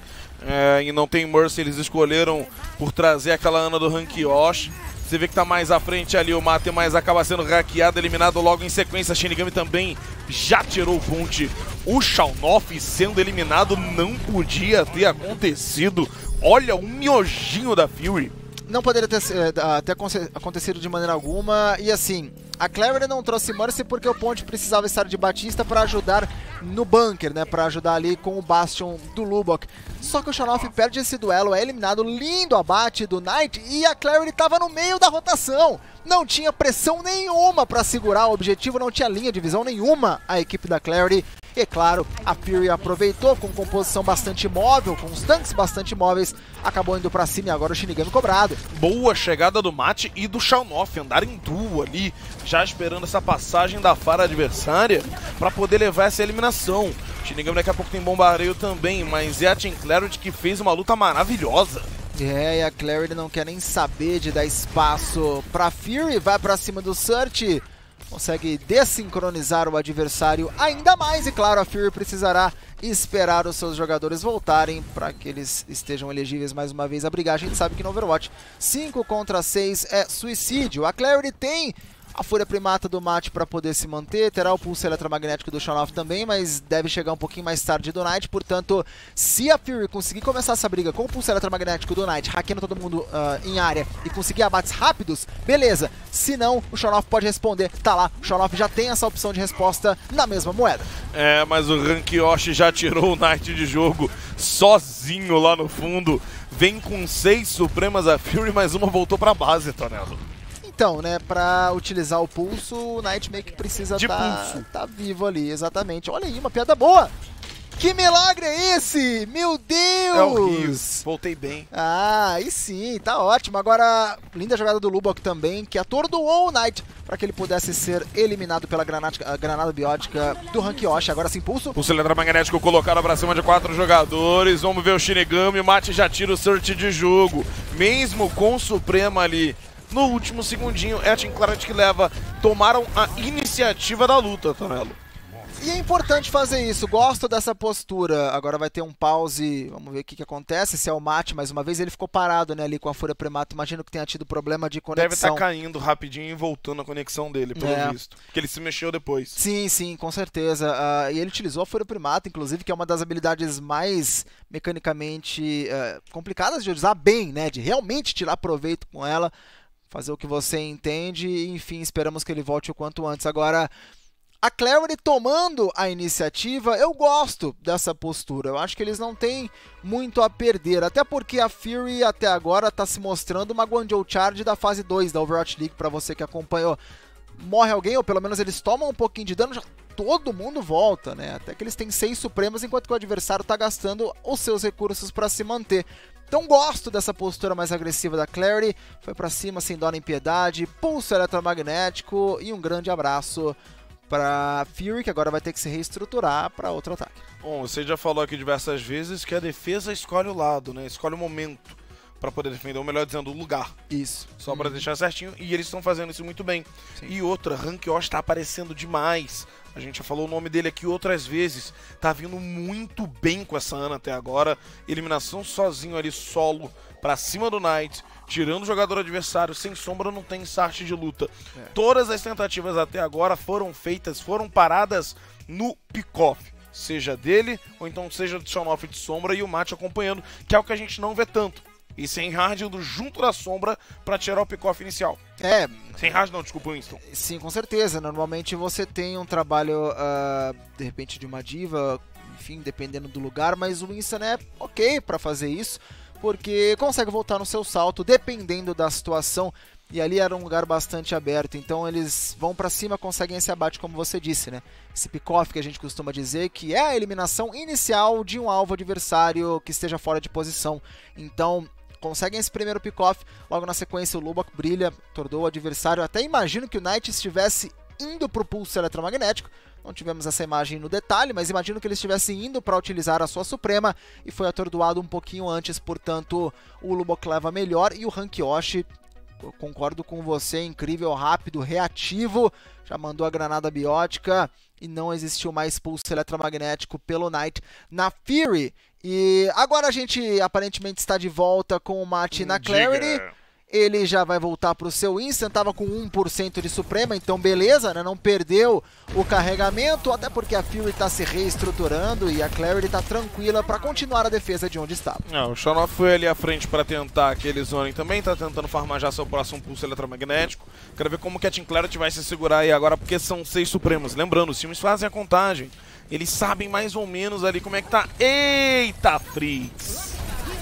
E não tem Mercy, eles escolheram por trazer aquela Ana do Hankyoshi. Você vê que tá mais à frente ali o Mate, mas acaba sendo hackeado, eliminado logo em sequência. Shinigami também já tirou o ponte. O Shaonoff sendo eliminado não podia ter acontecido. Olha o miojinho da Fury. Não poderia ter acontecido de maneira alguma. E assim, a Clarity não trouxe Mercy porque o Ponte precisava estar de Batista para ajudar no bunker, né? Para ajudar ali com o Bastion do Lubok. Só que o Shaonoff perde esse duelo, é eliminado, lindo abate do Knight, e a Clarity estava no meio da rotação. Não tinha pressão nenhuma para segurar o objetivo, não tinha linha de visão nenhuma a equipe da Clarity. E claro, a Fury aproveitou com composição bastante móvel, com os tanques bastante móveis, acabou indo pra cima e agora o Shinigami cobrado. Boa chegada do Mate e do Shaonoff, andar em duo ali, já esperando essa passagem da Pharah adversária para poder levar essa eliminação. Shinigami daqui a pouco tem bombardeio também, mas é a Team Clarity que fez uma luta maravilhosa. E a Clarity não quer nem saber de dar espaço pra Fury, vai pra cima do Search. Consegue desincronizar o adversário ainda mais. E claro, a Fury precisará esperar os seus jogadores voltarem para que eles estejam elegíveis mais uma vez a brigar. A gente sabe que no Overwatch 5 contra 6 é suicídio. A Clarity tem a Fúria Primata do Mate para poder se manter, terá o pulso eletromagnético do Shaonoff também, mas deve chegar um pouquinho mais tarde do Knight. Portanto, se a Fury conseguir começar essa briga com o pulso eletromagnético do Knight, hackeando todo mundo em área e conseguir abates rápidos, beleza. Se não, o Shaonoff pode responder, tá lá, o Shaonoff já tem essa opção de resposta na mesma moeda. Mas o Hankyoshi já tirou o Knight de jogo sozinho lá no fundo, vem com 6 supremas a Fury, mas uma voltou pra base, Tonelo. Então, né, pra utilizar o pulso, o Nightmake precisa tá vivo ali, exatamente. Olha aí, uma piada boa! Que milagre é esse? Meu Deus! É o Rio, voltei bem. Aí sim, tá ótimo. Agora, linda jogada do Lubok também, que atordoou o Knight para que ele pudesse ser eliminado pela granada biótica do Hankyoshi. Agora sim, pulso. Pulso eletromagnético colocado pra cima de 4 jogadores. Vamos ver o Shinigami, o Mate já tira o Search de jogo. Mesmo com o Suprema ali no último segundinho, é a Team Clarity que leva. Tomaram a iniciativa da luta, Tonelo. E é importante fazer isso, gosto dessa postura. Agora vai ter um pause, vamos ver o que acontece. Se é o Mate, mais uma vez, ele ficou parado, né, ali com a Fúria Primata. Imagino que tenha tido problema de conexão. Deve estar caindo rapidinho e voltando a conexão dele, pelo visto. Porque ele se mexeu depois. Sim, sim, com certeza. E ele utilizou a Fúria Primata, inclusive, que é uma das habilidades mais mecanicamente complicadas de usar bem, né, de realmente tirar proveito com ela. Fazer o que você entende e, enfim, esperamos que ele volte o quanto antes. Agora, a Clarity tomando a iniciativa, eu gosto dessa postura. Eu acho que eles não têm muito a perder. Até porque a Fury, até agora, está se mostrando uma Guangzhou Charge da fase 2 da Overwatch League, para você que acompanhou. Morre alguém, ou pelo menos eles tomam um pouquinho de dano, já todo mundo volta, né? Até que eles têm 6 supremos, enquanto que o adversário está gastando os seus recursos para se manter. Então gosto dessa postura mais agressiva da Clarity. Foi pra cima sem dó nem piedade. Pulso eletromagnético e um grande abraço para Fury, que agora vai ter que se reestruturar para outro ataque. Bom, você já falou aqui diversas vezes que a defesa escolhe o lado, né? Escolhe o momento para poder defender, ou melhor dizendo, o lugar. Isso. Só para deixar certinho, e eles estão fazendo isso muito bem. Sim. E outra, Hankyoshi está aparecendo demais. A gente já falou o nome dele aqui outras vezes. Tá vindo muito bem com essa Ana até agora. Eliminação sozinho ali, solo, pra cima do Knight, tirando o jogador adversário, sem sombra, não tem start de luta. Todas as tentativas até agora foram feitas, foram paradas no pick-off. Seja dele, ou então seja do Shaonoff de sombra e o Mate acompanhando, que é o que a gente não vê tanto. e sem hard indo junto da sombra pra tirar o pick-off inicial. Sem hard não, desculpa, Winston. Sim, com certeza. Normalmente você tem um trabalho, de repente, de uma diva, enfim, dependendo do lugar, mas o Winston é ok pra fazer isso, porque consegue voltar no seu salto, dependendo da situação. E ali era um lugar bastante aberto, então eles vão pra cima, conseguem esse abate, como você disse, né? Esse pick-off que a gente costuma dizer, que é a eliminação inicial de um alvo adversário que esteja fora de posição. Então, conseguem esse primeiro pick-off, logo na sequência o Lubak brilha, tornou o adversário. Até imagino que o Knight estivesse indo pro pulso eletromagnético, não tivemos essa imagem no detalhe, mas imagino que ele estivesse indo para utilizar a sua Suprema e foi atordoado um pouquinho antes, portanto o Lubak leva melhor e o Hankyoshi... Eu concordo com você, incrível, rápido, reativo, já mandou a granada biótica e não existiu mais pulso eletromagnético pelo Knight na Fury. E agora a gente aparentemente está de volta com o Mati na Clarity. Ele já vai voltar para o seu instant, estava com 1% de Suprema, então beleza, né? Não perdeu o carregamento, até porque a Fury está se reestruturando e a Clarity está tranquila para continuar a defesa de onde estava. O Shonoff foi ali à frente para tentar aquele zoning também, está tentando farmar já seu próximo pulso eletromagnético. Quero ver como que a Team Clarity vai se segurar aí agora, porque são 6 Supremos. Lembrando, os times fazem a contagem, eles sabem mais ou menos ali como é que tá. Eita, Frix!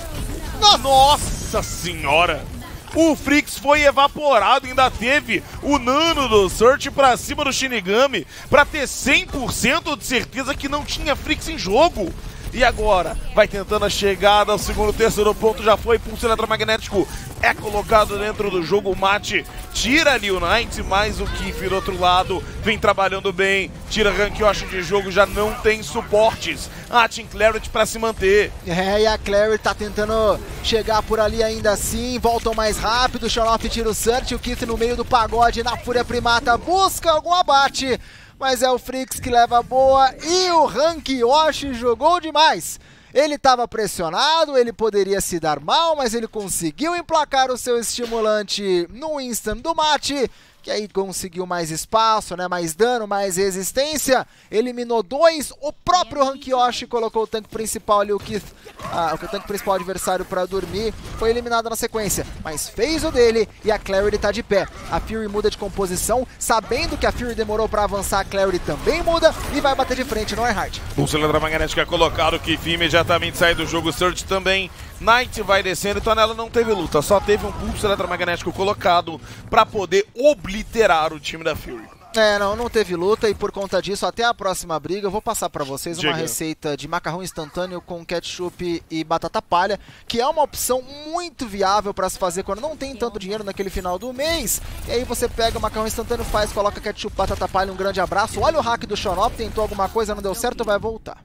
Nossa senhora! O Frix foi evaporado, ainda teve o nano do Search pra cima do Shinigami pra ter 100% de certeza que não tinha Frix em jogo. E agora, vai tentando a chegada ao segundo, terceiro ponto, já foi, pulso eletromagnético é colocado dentro do jogo, o Mati tira ali o Knight, mas o Kiff do outro lado vem trabalhando bem, tira Hankyoshi de jogo, já não tem suportes, a Team Clarity pra se manter. E a Clarity tá tentando chegar por ali ainda assim, voltam mais rápido, o Shonoff tira o Search, o Kiff no meio do pagode, na Fúria Primata, busca algum abate, mas é o Frix que leva a boa e o Hankyoshi jogou demais. Ele estava pressionado, ele poderia se dar mal, mas ele conseguiu emplacar o seu estimulante no instant do Mati, que aí conseguiu mais espaço, né, mais dano, mais resistência, eliminou 2, o próprio Hankyoshi colocou o tanque principal ali, o tanque principal adversário para dormir, foi eliminado na sequência, mas fez o dele e a Clarity tá de pé. A Fury muda de composição, sabendo que a Fury demorou para avançar, a Clarity também muda e vai bater de frente no Reinhardt. Pulso eletromagnético é colocado, o Kiff imediatamente sai do jogo, Search também. Knight vai descendo, então ela não teve luta, só teve um pulso eletromagnético colocado para poder obliterar o time da Fury. Não teve luta e por conta disso, até a próxima briga, eu vou passar para vocês uma receita de macarrão instantâneo com ketchup e batata palha, que é uma opção muito viável para se fazer quando não tem tanto dinheiro naquele final do mês. E aí você pega o macarrão instantâneo, faz, coloca ketchup, batata palha, um grande abraço. Olha o hack do Shonoff, tentou alguma coisa, não deu certo, vai voltar.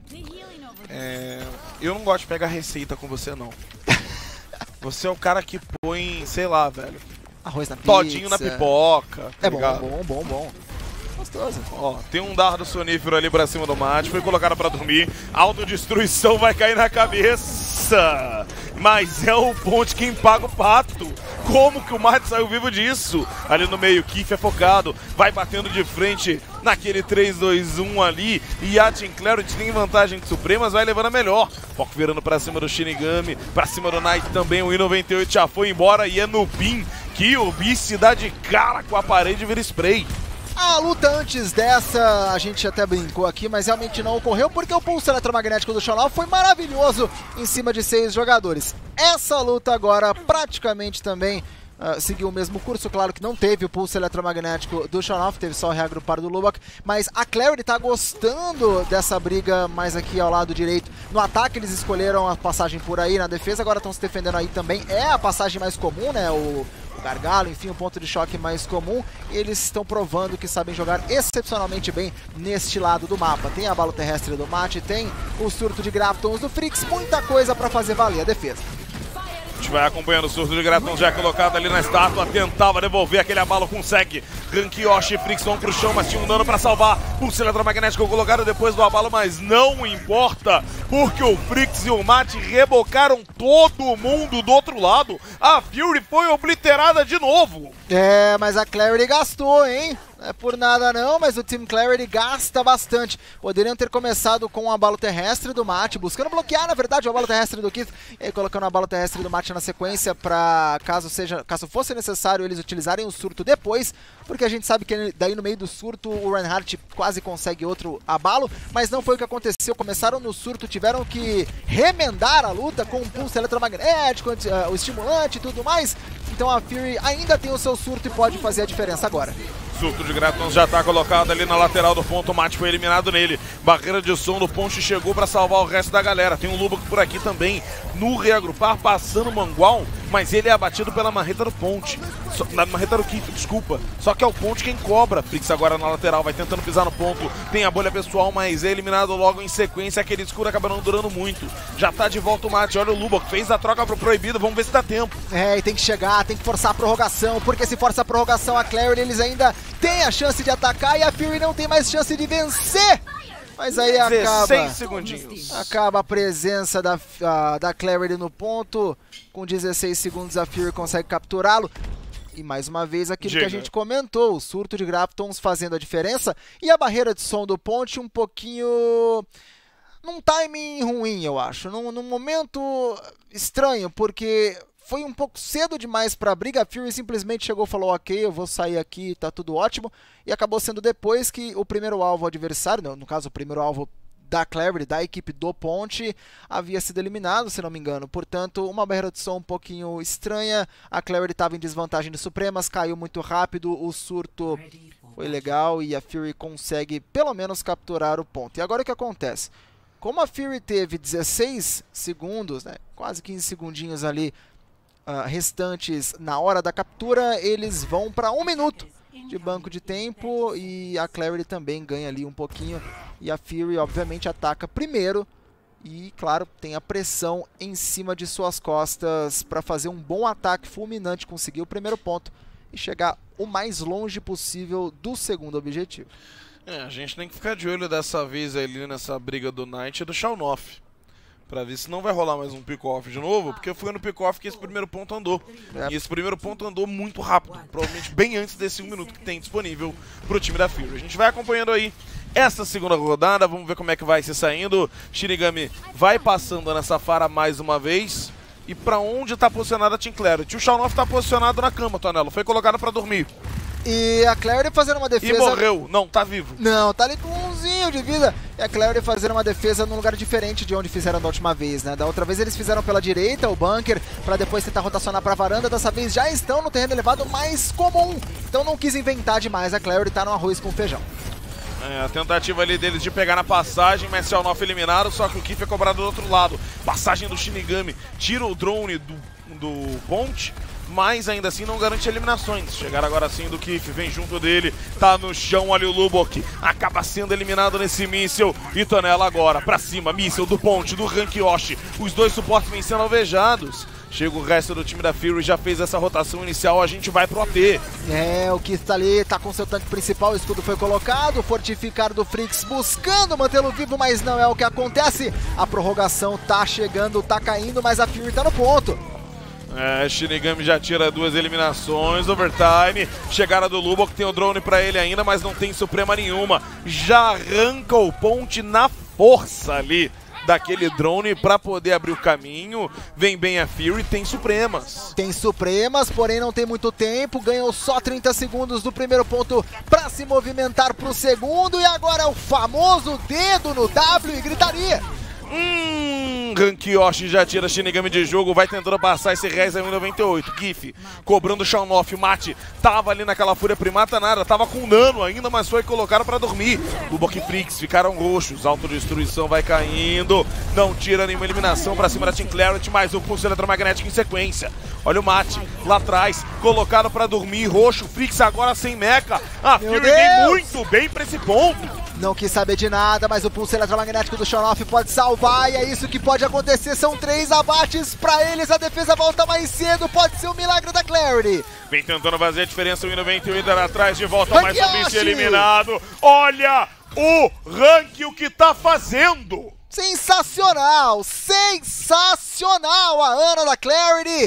Eu não gosto de pegar receita com você, não. Você é o cara que põe, sei lá, velho, arroz na pizza, todinho na pipoca. Tá bom. Gostoso. Ó, tem um dardo sonífero ali pra cima do Mati, foi colocado pra dormir. Autodestruição vai cair na cabeça. Mas é o Ponte quem paga o pato. Como que o Mati saiu vivo disso? Ali no meio, Kiff é focado, vai batendo de frente naquele 3-2-1 ali. E a Team Clarity tem vantagem de Supremas, vai levando a melhor. Foco virando pra cima do Shinigami, pra cima do Knight também. O I-98 já foi embora e é no pin que o Beast dá de cara com a parede e vira spray. A luta antes dessa, a gente até brincou aqui, mas realmente não ocorreu porque o pulso eletromagnético do Shonoff foi maravilhoso em cima de 6 jogadores. Essa luta agora praticamente também seguiu o mesmo curso, claro que não teve o pulso eletromagnético do Shonoff, teve só o reagrupar do Lubak, mas a Clarity tá gostando dessa briga mais aqui ao lado direito. No ataque eles escolheram a passagem por aí, na defesa agora estão se defendendo aí também, é a passagem mais comum, né, o gargalo, enfim, o ponto de choque mais comum. Eles estão provando que sabem jogar excepcionalmente bem neste lado do mapa. Tem a bala terrestre do Mati, tem o surto de Graptons do Frix, muita coisa para fazer valer a defesa. A gente vai acompanhando o surto de Graptons já colocado ali na estátua, tentava devolver aquele abalo, consegue. Hankyoshi e Frix vão pro chão, mas tinha um dano pra salvar. Pulso eletromagnético colocado depois do abalo, mas não importa, porque o Frix e o Mati rebocaram todo mundo do outro lado. A Fury foi obliterada de novo. Mas a Clarity gastou, hein? Não é por nada não, mas o Team Clarity gasta bastante. Poderiam ter começado com o abalo terrestre do Mate, buscando bloquear, na verdade, o abalo terrestre do Keith, e aí colocando o abalo terrestre do Mate na sequência para, caso fosse necessário, eles utilizarem o surto depois, porque a gente sabe que daí no meio do surto o Reinhardt quase consegue outro abalo, mas não foi o que aconteceu. Começaram no surto, tiveram que remendar a luta com um pulso eletromagnético, o estimulante e tudo mais. Então a Fury ainda tem o seu surto e pode fazer a diferença agora. Surto de Graftons já tá colocado ali na lateral do ponto, o Mate foi eliminado nele. Barreira de som do Ponte chegou pra salvar o resto da galera. Tem um Lubok por aqui também, no reagrupar, passando o Mangual, mas ele é abatido pela marreta do Ponte. Na marreta do Keith, desculpa. Só que é o Ponte quem cobra. Frix agora na lateral, vai tentando pisar no ponto. Tem a bolha pessoal, mas é eliminado logo em sequência. Aquele escuro acaba não durando muito. Já tá de volta o Mate, olha o Lubok, fez a troca pro proibido, vamos ver se dá tempo. É, e tem que chegar, tem que forçar a prorrogação, porque se força a prorrogação, a Clarity eles ainda tem a chance de atacar e a Fury não tem mais chance de vencer. Mas aí acaba 16 segundinhos. Acaba a presença da Clarity no ponto. Com 16 segundos a Fury consegue capturá-lo. E mais uma vez aquilo que a gente comentou, o surto de Graftons fazendo a diferença. E a barreira de som do Ponte um pouquinho num timing ruim, eu acho. Num momento estranho, porque foi um pouco cedo demais para a briga. A Fury simplesmente chegou e falou, ok, eu vou sair aqui, tá tudo ótimo. E acabou sendo depois que o primeiro alvo adversário, no caso o primeiro alvo da Clarity, da equipe do Ponte, havia sido eliminado, se não me engano. Portanto, uma barreira de som um pouquinho estranha. A Clarity estava em desvantagem de Supremas, caiu muito rápido, o surto foi legal e a Fury consegue pelo menos capturar o ponto. E agora o que acontece? Como a Fury teve 16 segundos, né, quase 15 segundinhos ali, restantes na hora da captura, eles vão para 1 minuto de banco de tempo e a Clarity também ganha ali um pouquinho e a Fury obviamente ataca primeiro e claro, tem a pressão em cima de suas costas para fazer um bom ataque fulminante, conseguir o primeiro ponto e chegar o mais longe possível do segundo objetivo. A gente tem que ficar de olho dessa vez ali nessa briga do Knight e do Shaunoff. Pra ver se não vai rolar mais um pick-off de novo, porque foi no pick-off que esse primeiro ponto andou. E esse primeiro ponto andou muito rápido, provavelmente bem antes desse 1 minuto que tem disponível pro time da Fury. A gente vai acompanhando aí essa segunda rodada, vamos ver como é que vai se saindo. Shinigami vai passando nessa Pharah mais uma vez. E pra onde tá posicionada a Team Clarity? O Shaunoff tá posicionado na cama, Tonelo, foi colocado pra dormir. E a Clarity fazendo uma defesa... E morreu. Não, tá vivo. Não, tá ali com umzinho de vida. E a Clarity fazendo uma defesa num lugar diferente de onde fizeram da última vez, né? Da outra vez eles fizeram pela direita, o bunker, pra depois tentar rotacionar pra varanda. Dessa vez já estão no terreno elevado mais comum. Então não quis inventar demais, a Clarity tá no arroz com feijão. A tentativa ali deles de pegar na passagem, mas Shaunoff eliminado, só que o Keith é cobrado do outro lado. Passagem do Shinigami, tira o drone do Ponte, mas ainda assim não garante eliminações. Chegaram agora sim do Keith, vem junto dele, tá no chão ali o Lubok, acaba sendo eliminado nesse míssil. E Tonela agora, pra cima, míssil do Ponte, do Rankyoshi, os dois suportes vêm sendo alvejados. Chega o resto do time da Fury, já fez essa rotação inicial, a gente vai pro AT. É, o Keith tá ali, tá com seu tanque principal, o escudo foi colocado, fortificado do Frix buscando mantê-lo vivo, mas não é o que acontece. A prorrogação tá chegando, tá caindo, mas a Fury tá no ponto. Shinigami já tira 2 eliminações, overtime. Chegada do Lubok, tem o drone pra ele ainda, mas não tem suprema nenhuma. Já arranca o Ponte na força ali daquele drone pra poder abrir o caminho. Vem bem a Fury, tem supremas. Tem supremas, porém não tem muito tempo. Ganhou só 30 segundos do primeiro ponto pra se movimentar pro segundo. E agora é o famoso dedo no W e gritaria. Rankyoshi já tira Shinigami de jogo, vai tentando passar esse Rez a 1,98. Giff cobrando o Shaunoff, o Mate tava ali naquela fúria primata, nada, tava com dano ainda, mas foi colocado pra dormir. Lubok e Frix ficaram roxos, autodestruição vai caindo, não tira nenhuma eliminação pra cima da Team Clarity, mais um pulso eletromagnético em sequência. Olha o Mate lá atrás, colocado pra dormir, roxo, Frix agora sem mecha. A Fury vem muito bem pra esse ponto. Não quis saber de nada, mas o pulso eletromagnético do Shaunoff pode salvar e é isso que pode acontecer. São 3 abates pra eles, a defesa volta mais cedo, pode ser um milagre da Clarity. Vem tentando fazer a diferença, o 1,98 era atrás, de volta mais um bicho eliminado. Olha o Rank o que tá fazendo. Sensacional, sensacional a Ana da Clarity.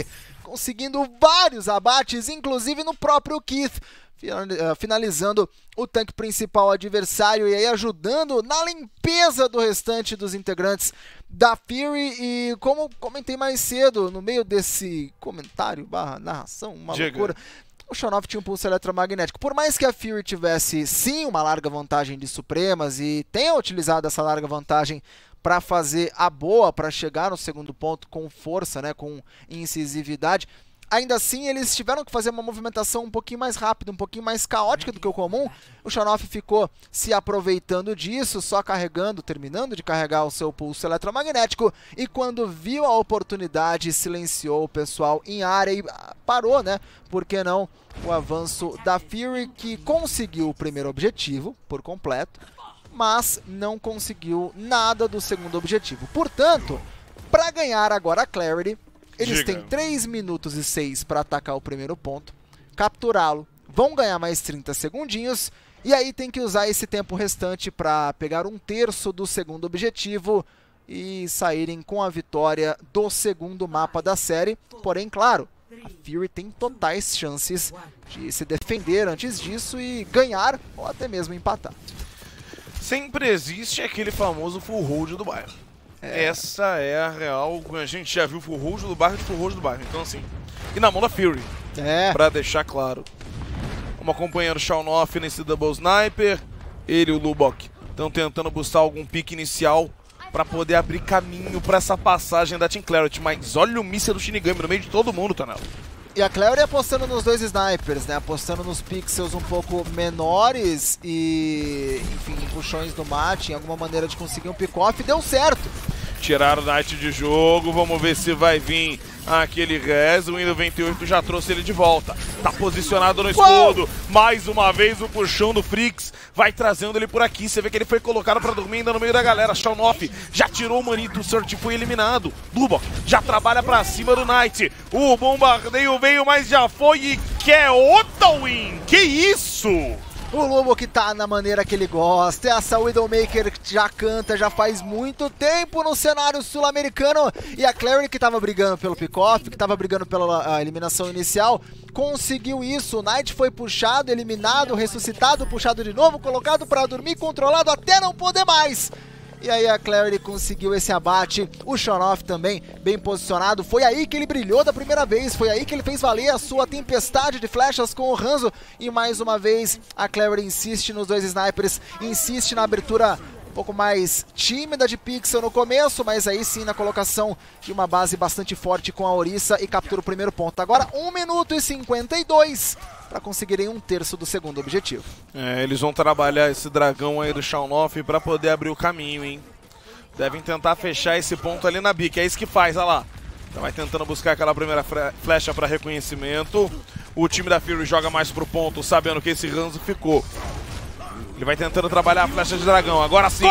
conseguindo vários abates, inclusive no próprio Keith, finalizando o tanque principal adversário e aí ajudando na limpeza do restante dos integrantes da Fury. E como comentei mais cedo, no meio desse comentário / narração, uma loucura, o Shonoff tinha um pulso eletromagnético. Por mais que a Fury tivesse sim uma larga vantagem de supremas e tenha utilizado essa larga vantagem para fazer a boa, para chegar no segundo ponto com força, né, com incisividade, ainda assim eles tiveram que fazer uma movimentação um pouquinho mais rápida, um pouquinho mais caótica do que o comum. O Shonoff ficou se aproveitando disso, só carregando, terminando de carregar o seu pulso eletromagnético, e quando viu a oportunidade, silenciou o pessoal em área e parou, né, por que não, o avanço da Fury, que conseguiu o primeiro objetivo por completo, mas não conseguiu nada do segundo objetivo. Portanto, para ganhar agora a Clarity, eles têm 3 minutos e 6 para atacar o primeiro ponto, capturá-lo, vão ganhar mais 30 segundinhos, e aí tem que usar esse tempo restante para pegar 1/3 do segundo objetivo e saírem com a vitória do segundo mapa da série. Porém, claro, a Fury tem totais chances de se defender antes disso e ganhar ou até mesmo empatar. Sempre existe aquele famoso full hold do bairro. Essa é a real. A gente já viu full hold do bairro de full hold do bairro. Então assim, e na mão da Fury, pra deixar claro. Vamos acompanhando o Shonoff nesse double sniper. Ele e o Lubok estão tentando buscar algum pique inicial pra poder abrir caminho pra essa passagem da Team Clarity. Mas olha o míssil do Shinigami no meio de todo mundo, Tonelo. E a Clarity apostando nos 2 snipers, né? Apostando nos pixels um pouco menores e, enfim, puxões do mate, em alguma maneira de conseguir um pick-off. Deu certo. Tiraram o Knight de jogo, vamos ver se vai vir aquele res. O Windows 98 já trouxe ele de volta. Tá posicionado no escudo. Mais uma vez o puxão do Frix vai trazendo ele por aqui. Você vê que ele foi colocado pra dormir ainda no meio da galera. Shonoff já tirou o manito, o Search foi eliminado. Lubok já trabalha pra cima do Knight. O bombardeio veio, mas já foi e quer outra win. Que isso? O Lobo que tá na maneira que ele gosta, essa Widowmaker que já canta já faz muito tempo no cenário sul-americano, e a Clarity que tava brigando pelo pick-off, que tava brigando pela eliminação inicial, conseguiu isso. O Knight foi puxado, eliminado, ressuscitado, puxado de novo, colocado pra dormir, controlado até não poder mais. E aí a Clarity conseguiu esse abate, o Shonoff também bem posicionado, foi aí que ele brilhou da primeira vez, foi aí que ele fez valer a sua tempestade de flechas com o Hanzo, e mais uma vez a Clarity insiste nos 2 snipers, insiste na abertura um pouco mais tímida de pixel no começo, mas aí sim na colocação de uma base bastante forte com a Orisa e captura o primeiro ponto. Agora 1 minuto e 52 para conseguirem 1/3 do segundo objetivo. Eles vão trabalhar esse dragão aí do Shonoff para poder abrir o caminho, hein? Devem tentar fechar esse ponto ali na B, que é isso que faz, olha lá. Já vai tentando buscar aquela primeira flecha para reconhecimento. O time da Fury joga mais pro ponto, sabendo que esse Hanzo ficou. Ele vai tentando trabalhar a flecha de dragão, agora sim.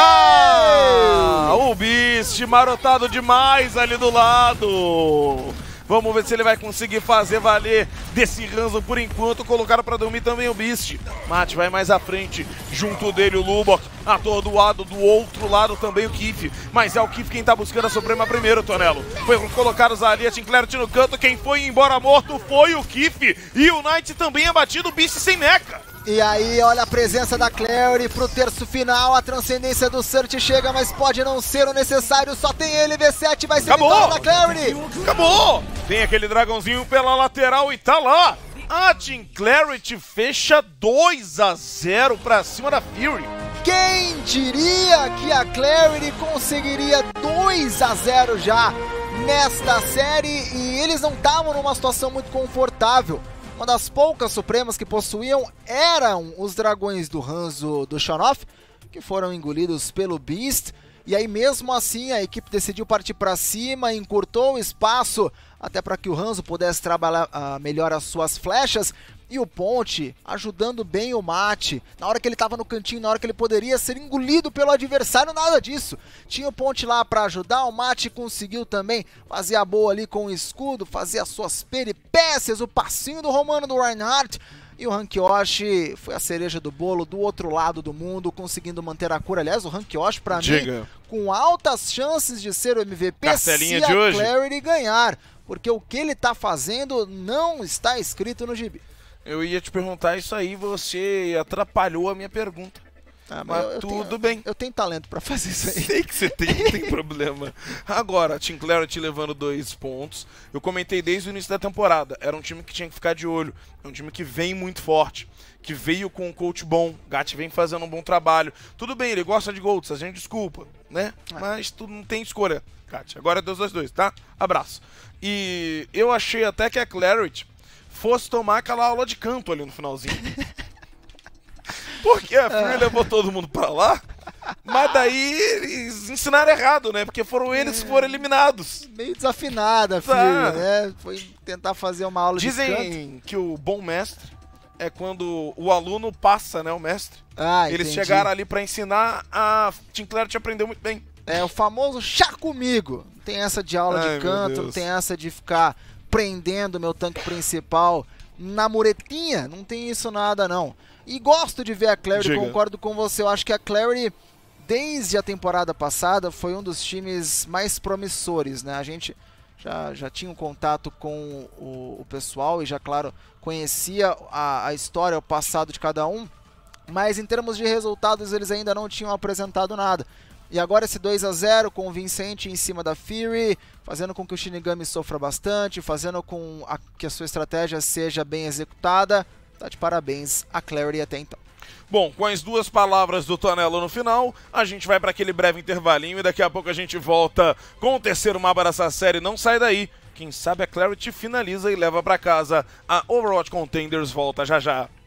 O Beast marotado demais ali do lado. Vamos ver se ele vai conseguir fazer valer desse Hanzo por enquanto. Colocaram pra dormir também o Beast. Mate vai mais à frente. Junto dele o Lubok. Atordoado do outro lado também o Keith. Mas é o Keith quem tá buscando a Suprema primeiro, Tonelo. Foi colocados ali a Team Clarity no canto. Quem foi embora morto foi o Keith. E o Knight também abatido, o Beast sem mecha. E aí, olha a presença da Clarity pro terço final, a transcendência do Search chega, mas pode não ser o necessário, só tem ele, V7 vai ser vitória da Clarity. Acabou! Tem aquele dragãozinho pela lateral e tá lá. A Team Clarity fecha 2-0 pra cima da Fury. Quem diria que a Clarity conseguiria 2-0 já nesta série, e eles não estavam numa situação muito confortável. Uma das poucas supremas que possuíam eram os dragões do Hanzo do Shonoff, que foram engolidos pelo Beast. E aí mesmo assim a equipe decidiu partir para cima, encurtou o espaço até para que o Hanzo pudesse trabalhar melhor as suas flechas. E o Ponte ajudando bem o Mate, na hora que ele estava no cantinho, na hora que ele poderia ser engolido pelo adversário, nada disso. Tinha o Ponte lá para ajudar, o Mate conseguiu também fazer a boa ali com o escudo, fazer as suas peripécias, o passinho do Romano do Reinhardt. E o Hankyoshi foi a cereja do bolo do outro lado do mundo, conseguindo manter a cura. Aliás, o Hankyoshi, pra mim, com altas chances de ser o MVP se a Clarity ganhar. porque o que ele tá fazendo não está escrito no gibi. Eu ia te perguntar isso aí, você atrapalhou a minha pergunta. Mas tudo bem. Eu tenho talento pra fazer isso aí. Sei que você tem, não tem problema. Agora, Team Clarity levando 2 pontos. Eu comentei desde o início da temporada. Era um time que tinha que ficar de olho. É um time que vem muito forte. Que veio com um coach bom. Gat vem fazendo um bom trabalho. Tudo bem, ele gosta de Golds, a gente desculpa, né? Mas tu não tem escolha, Gat. Agora é 2-2-2, tá? Abraço. E eu achei até que a Clarity fosse tomar aquela aula de canto ali no finalzinho. Porque a Fury levou todo mundo pra lá, mas daí eles ensinaram errado, né? Porque foram eles que foram eliminados. Meio desafinada a Fury, né? Foi tentar fazer uma aula de canto. Dizem que o bom mestre é quando o aluno passa, né, o mestre. Eles chegaram ali pra ensinar, a Team Clarity aprendeu muito bem. É o famoso chá comigo. Não tem essa de aula de canto, não tem essa de ficar prendendo meu tanque principal na muretinha. Não tem isso nada, não. E gosto de ver a Clarity, concordo com você. Eu acho que a Clarity, desde a temporada passada, foi um dos times mais promissores, né? A gente já tinha um contato com o pessoal e já, claro, conhecia a história, o passado de cada um. Mas em termos de resultados, eles ainda não tinham apresentado nada. E agora esse 2-0 convincente em cima da Fury, fazendo com que o Shinigami sofra bastante, fazendo com que a sua estratégia seja bem executada. Tá de parabéns a Clarity até então. Bom, com as 2 palavras do Tonelo no final, a gente vai para aquele breve intervalinho e daqui a pouco a gente volta com o terceiro mapa dessa série. Não sai daí. Quem sabe a Clarity finaliza e leva para casa. A Overwatch Contenders volta já já.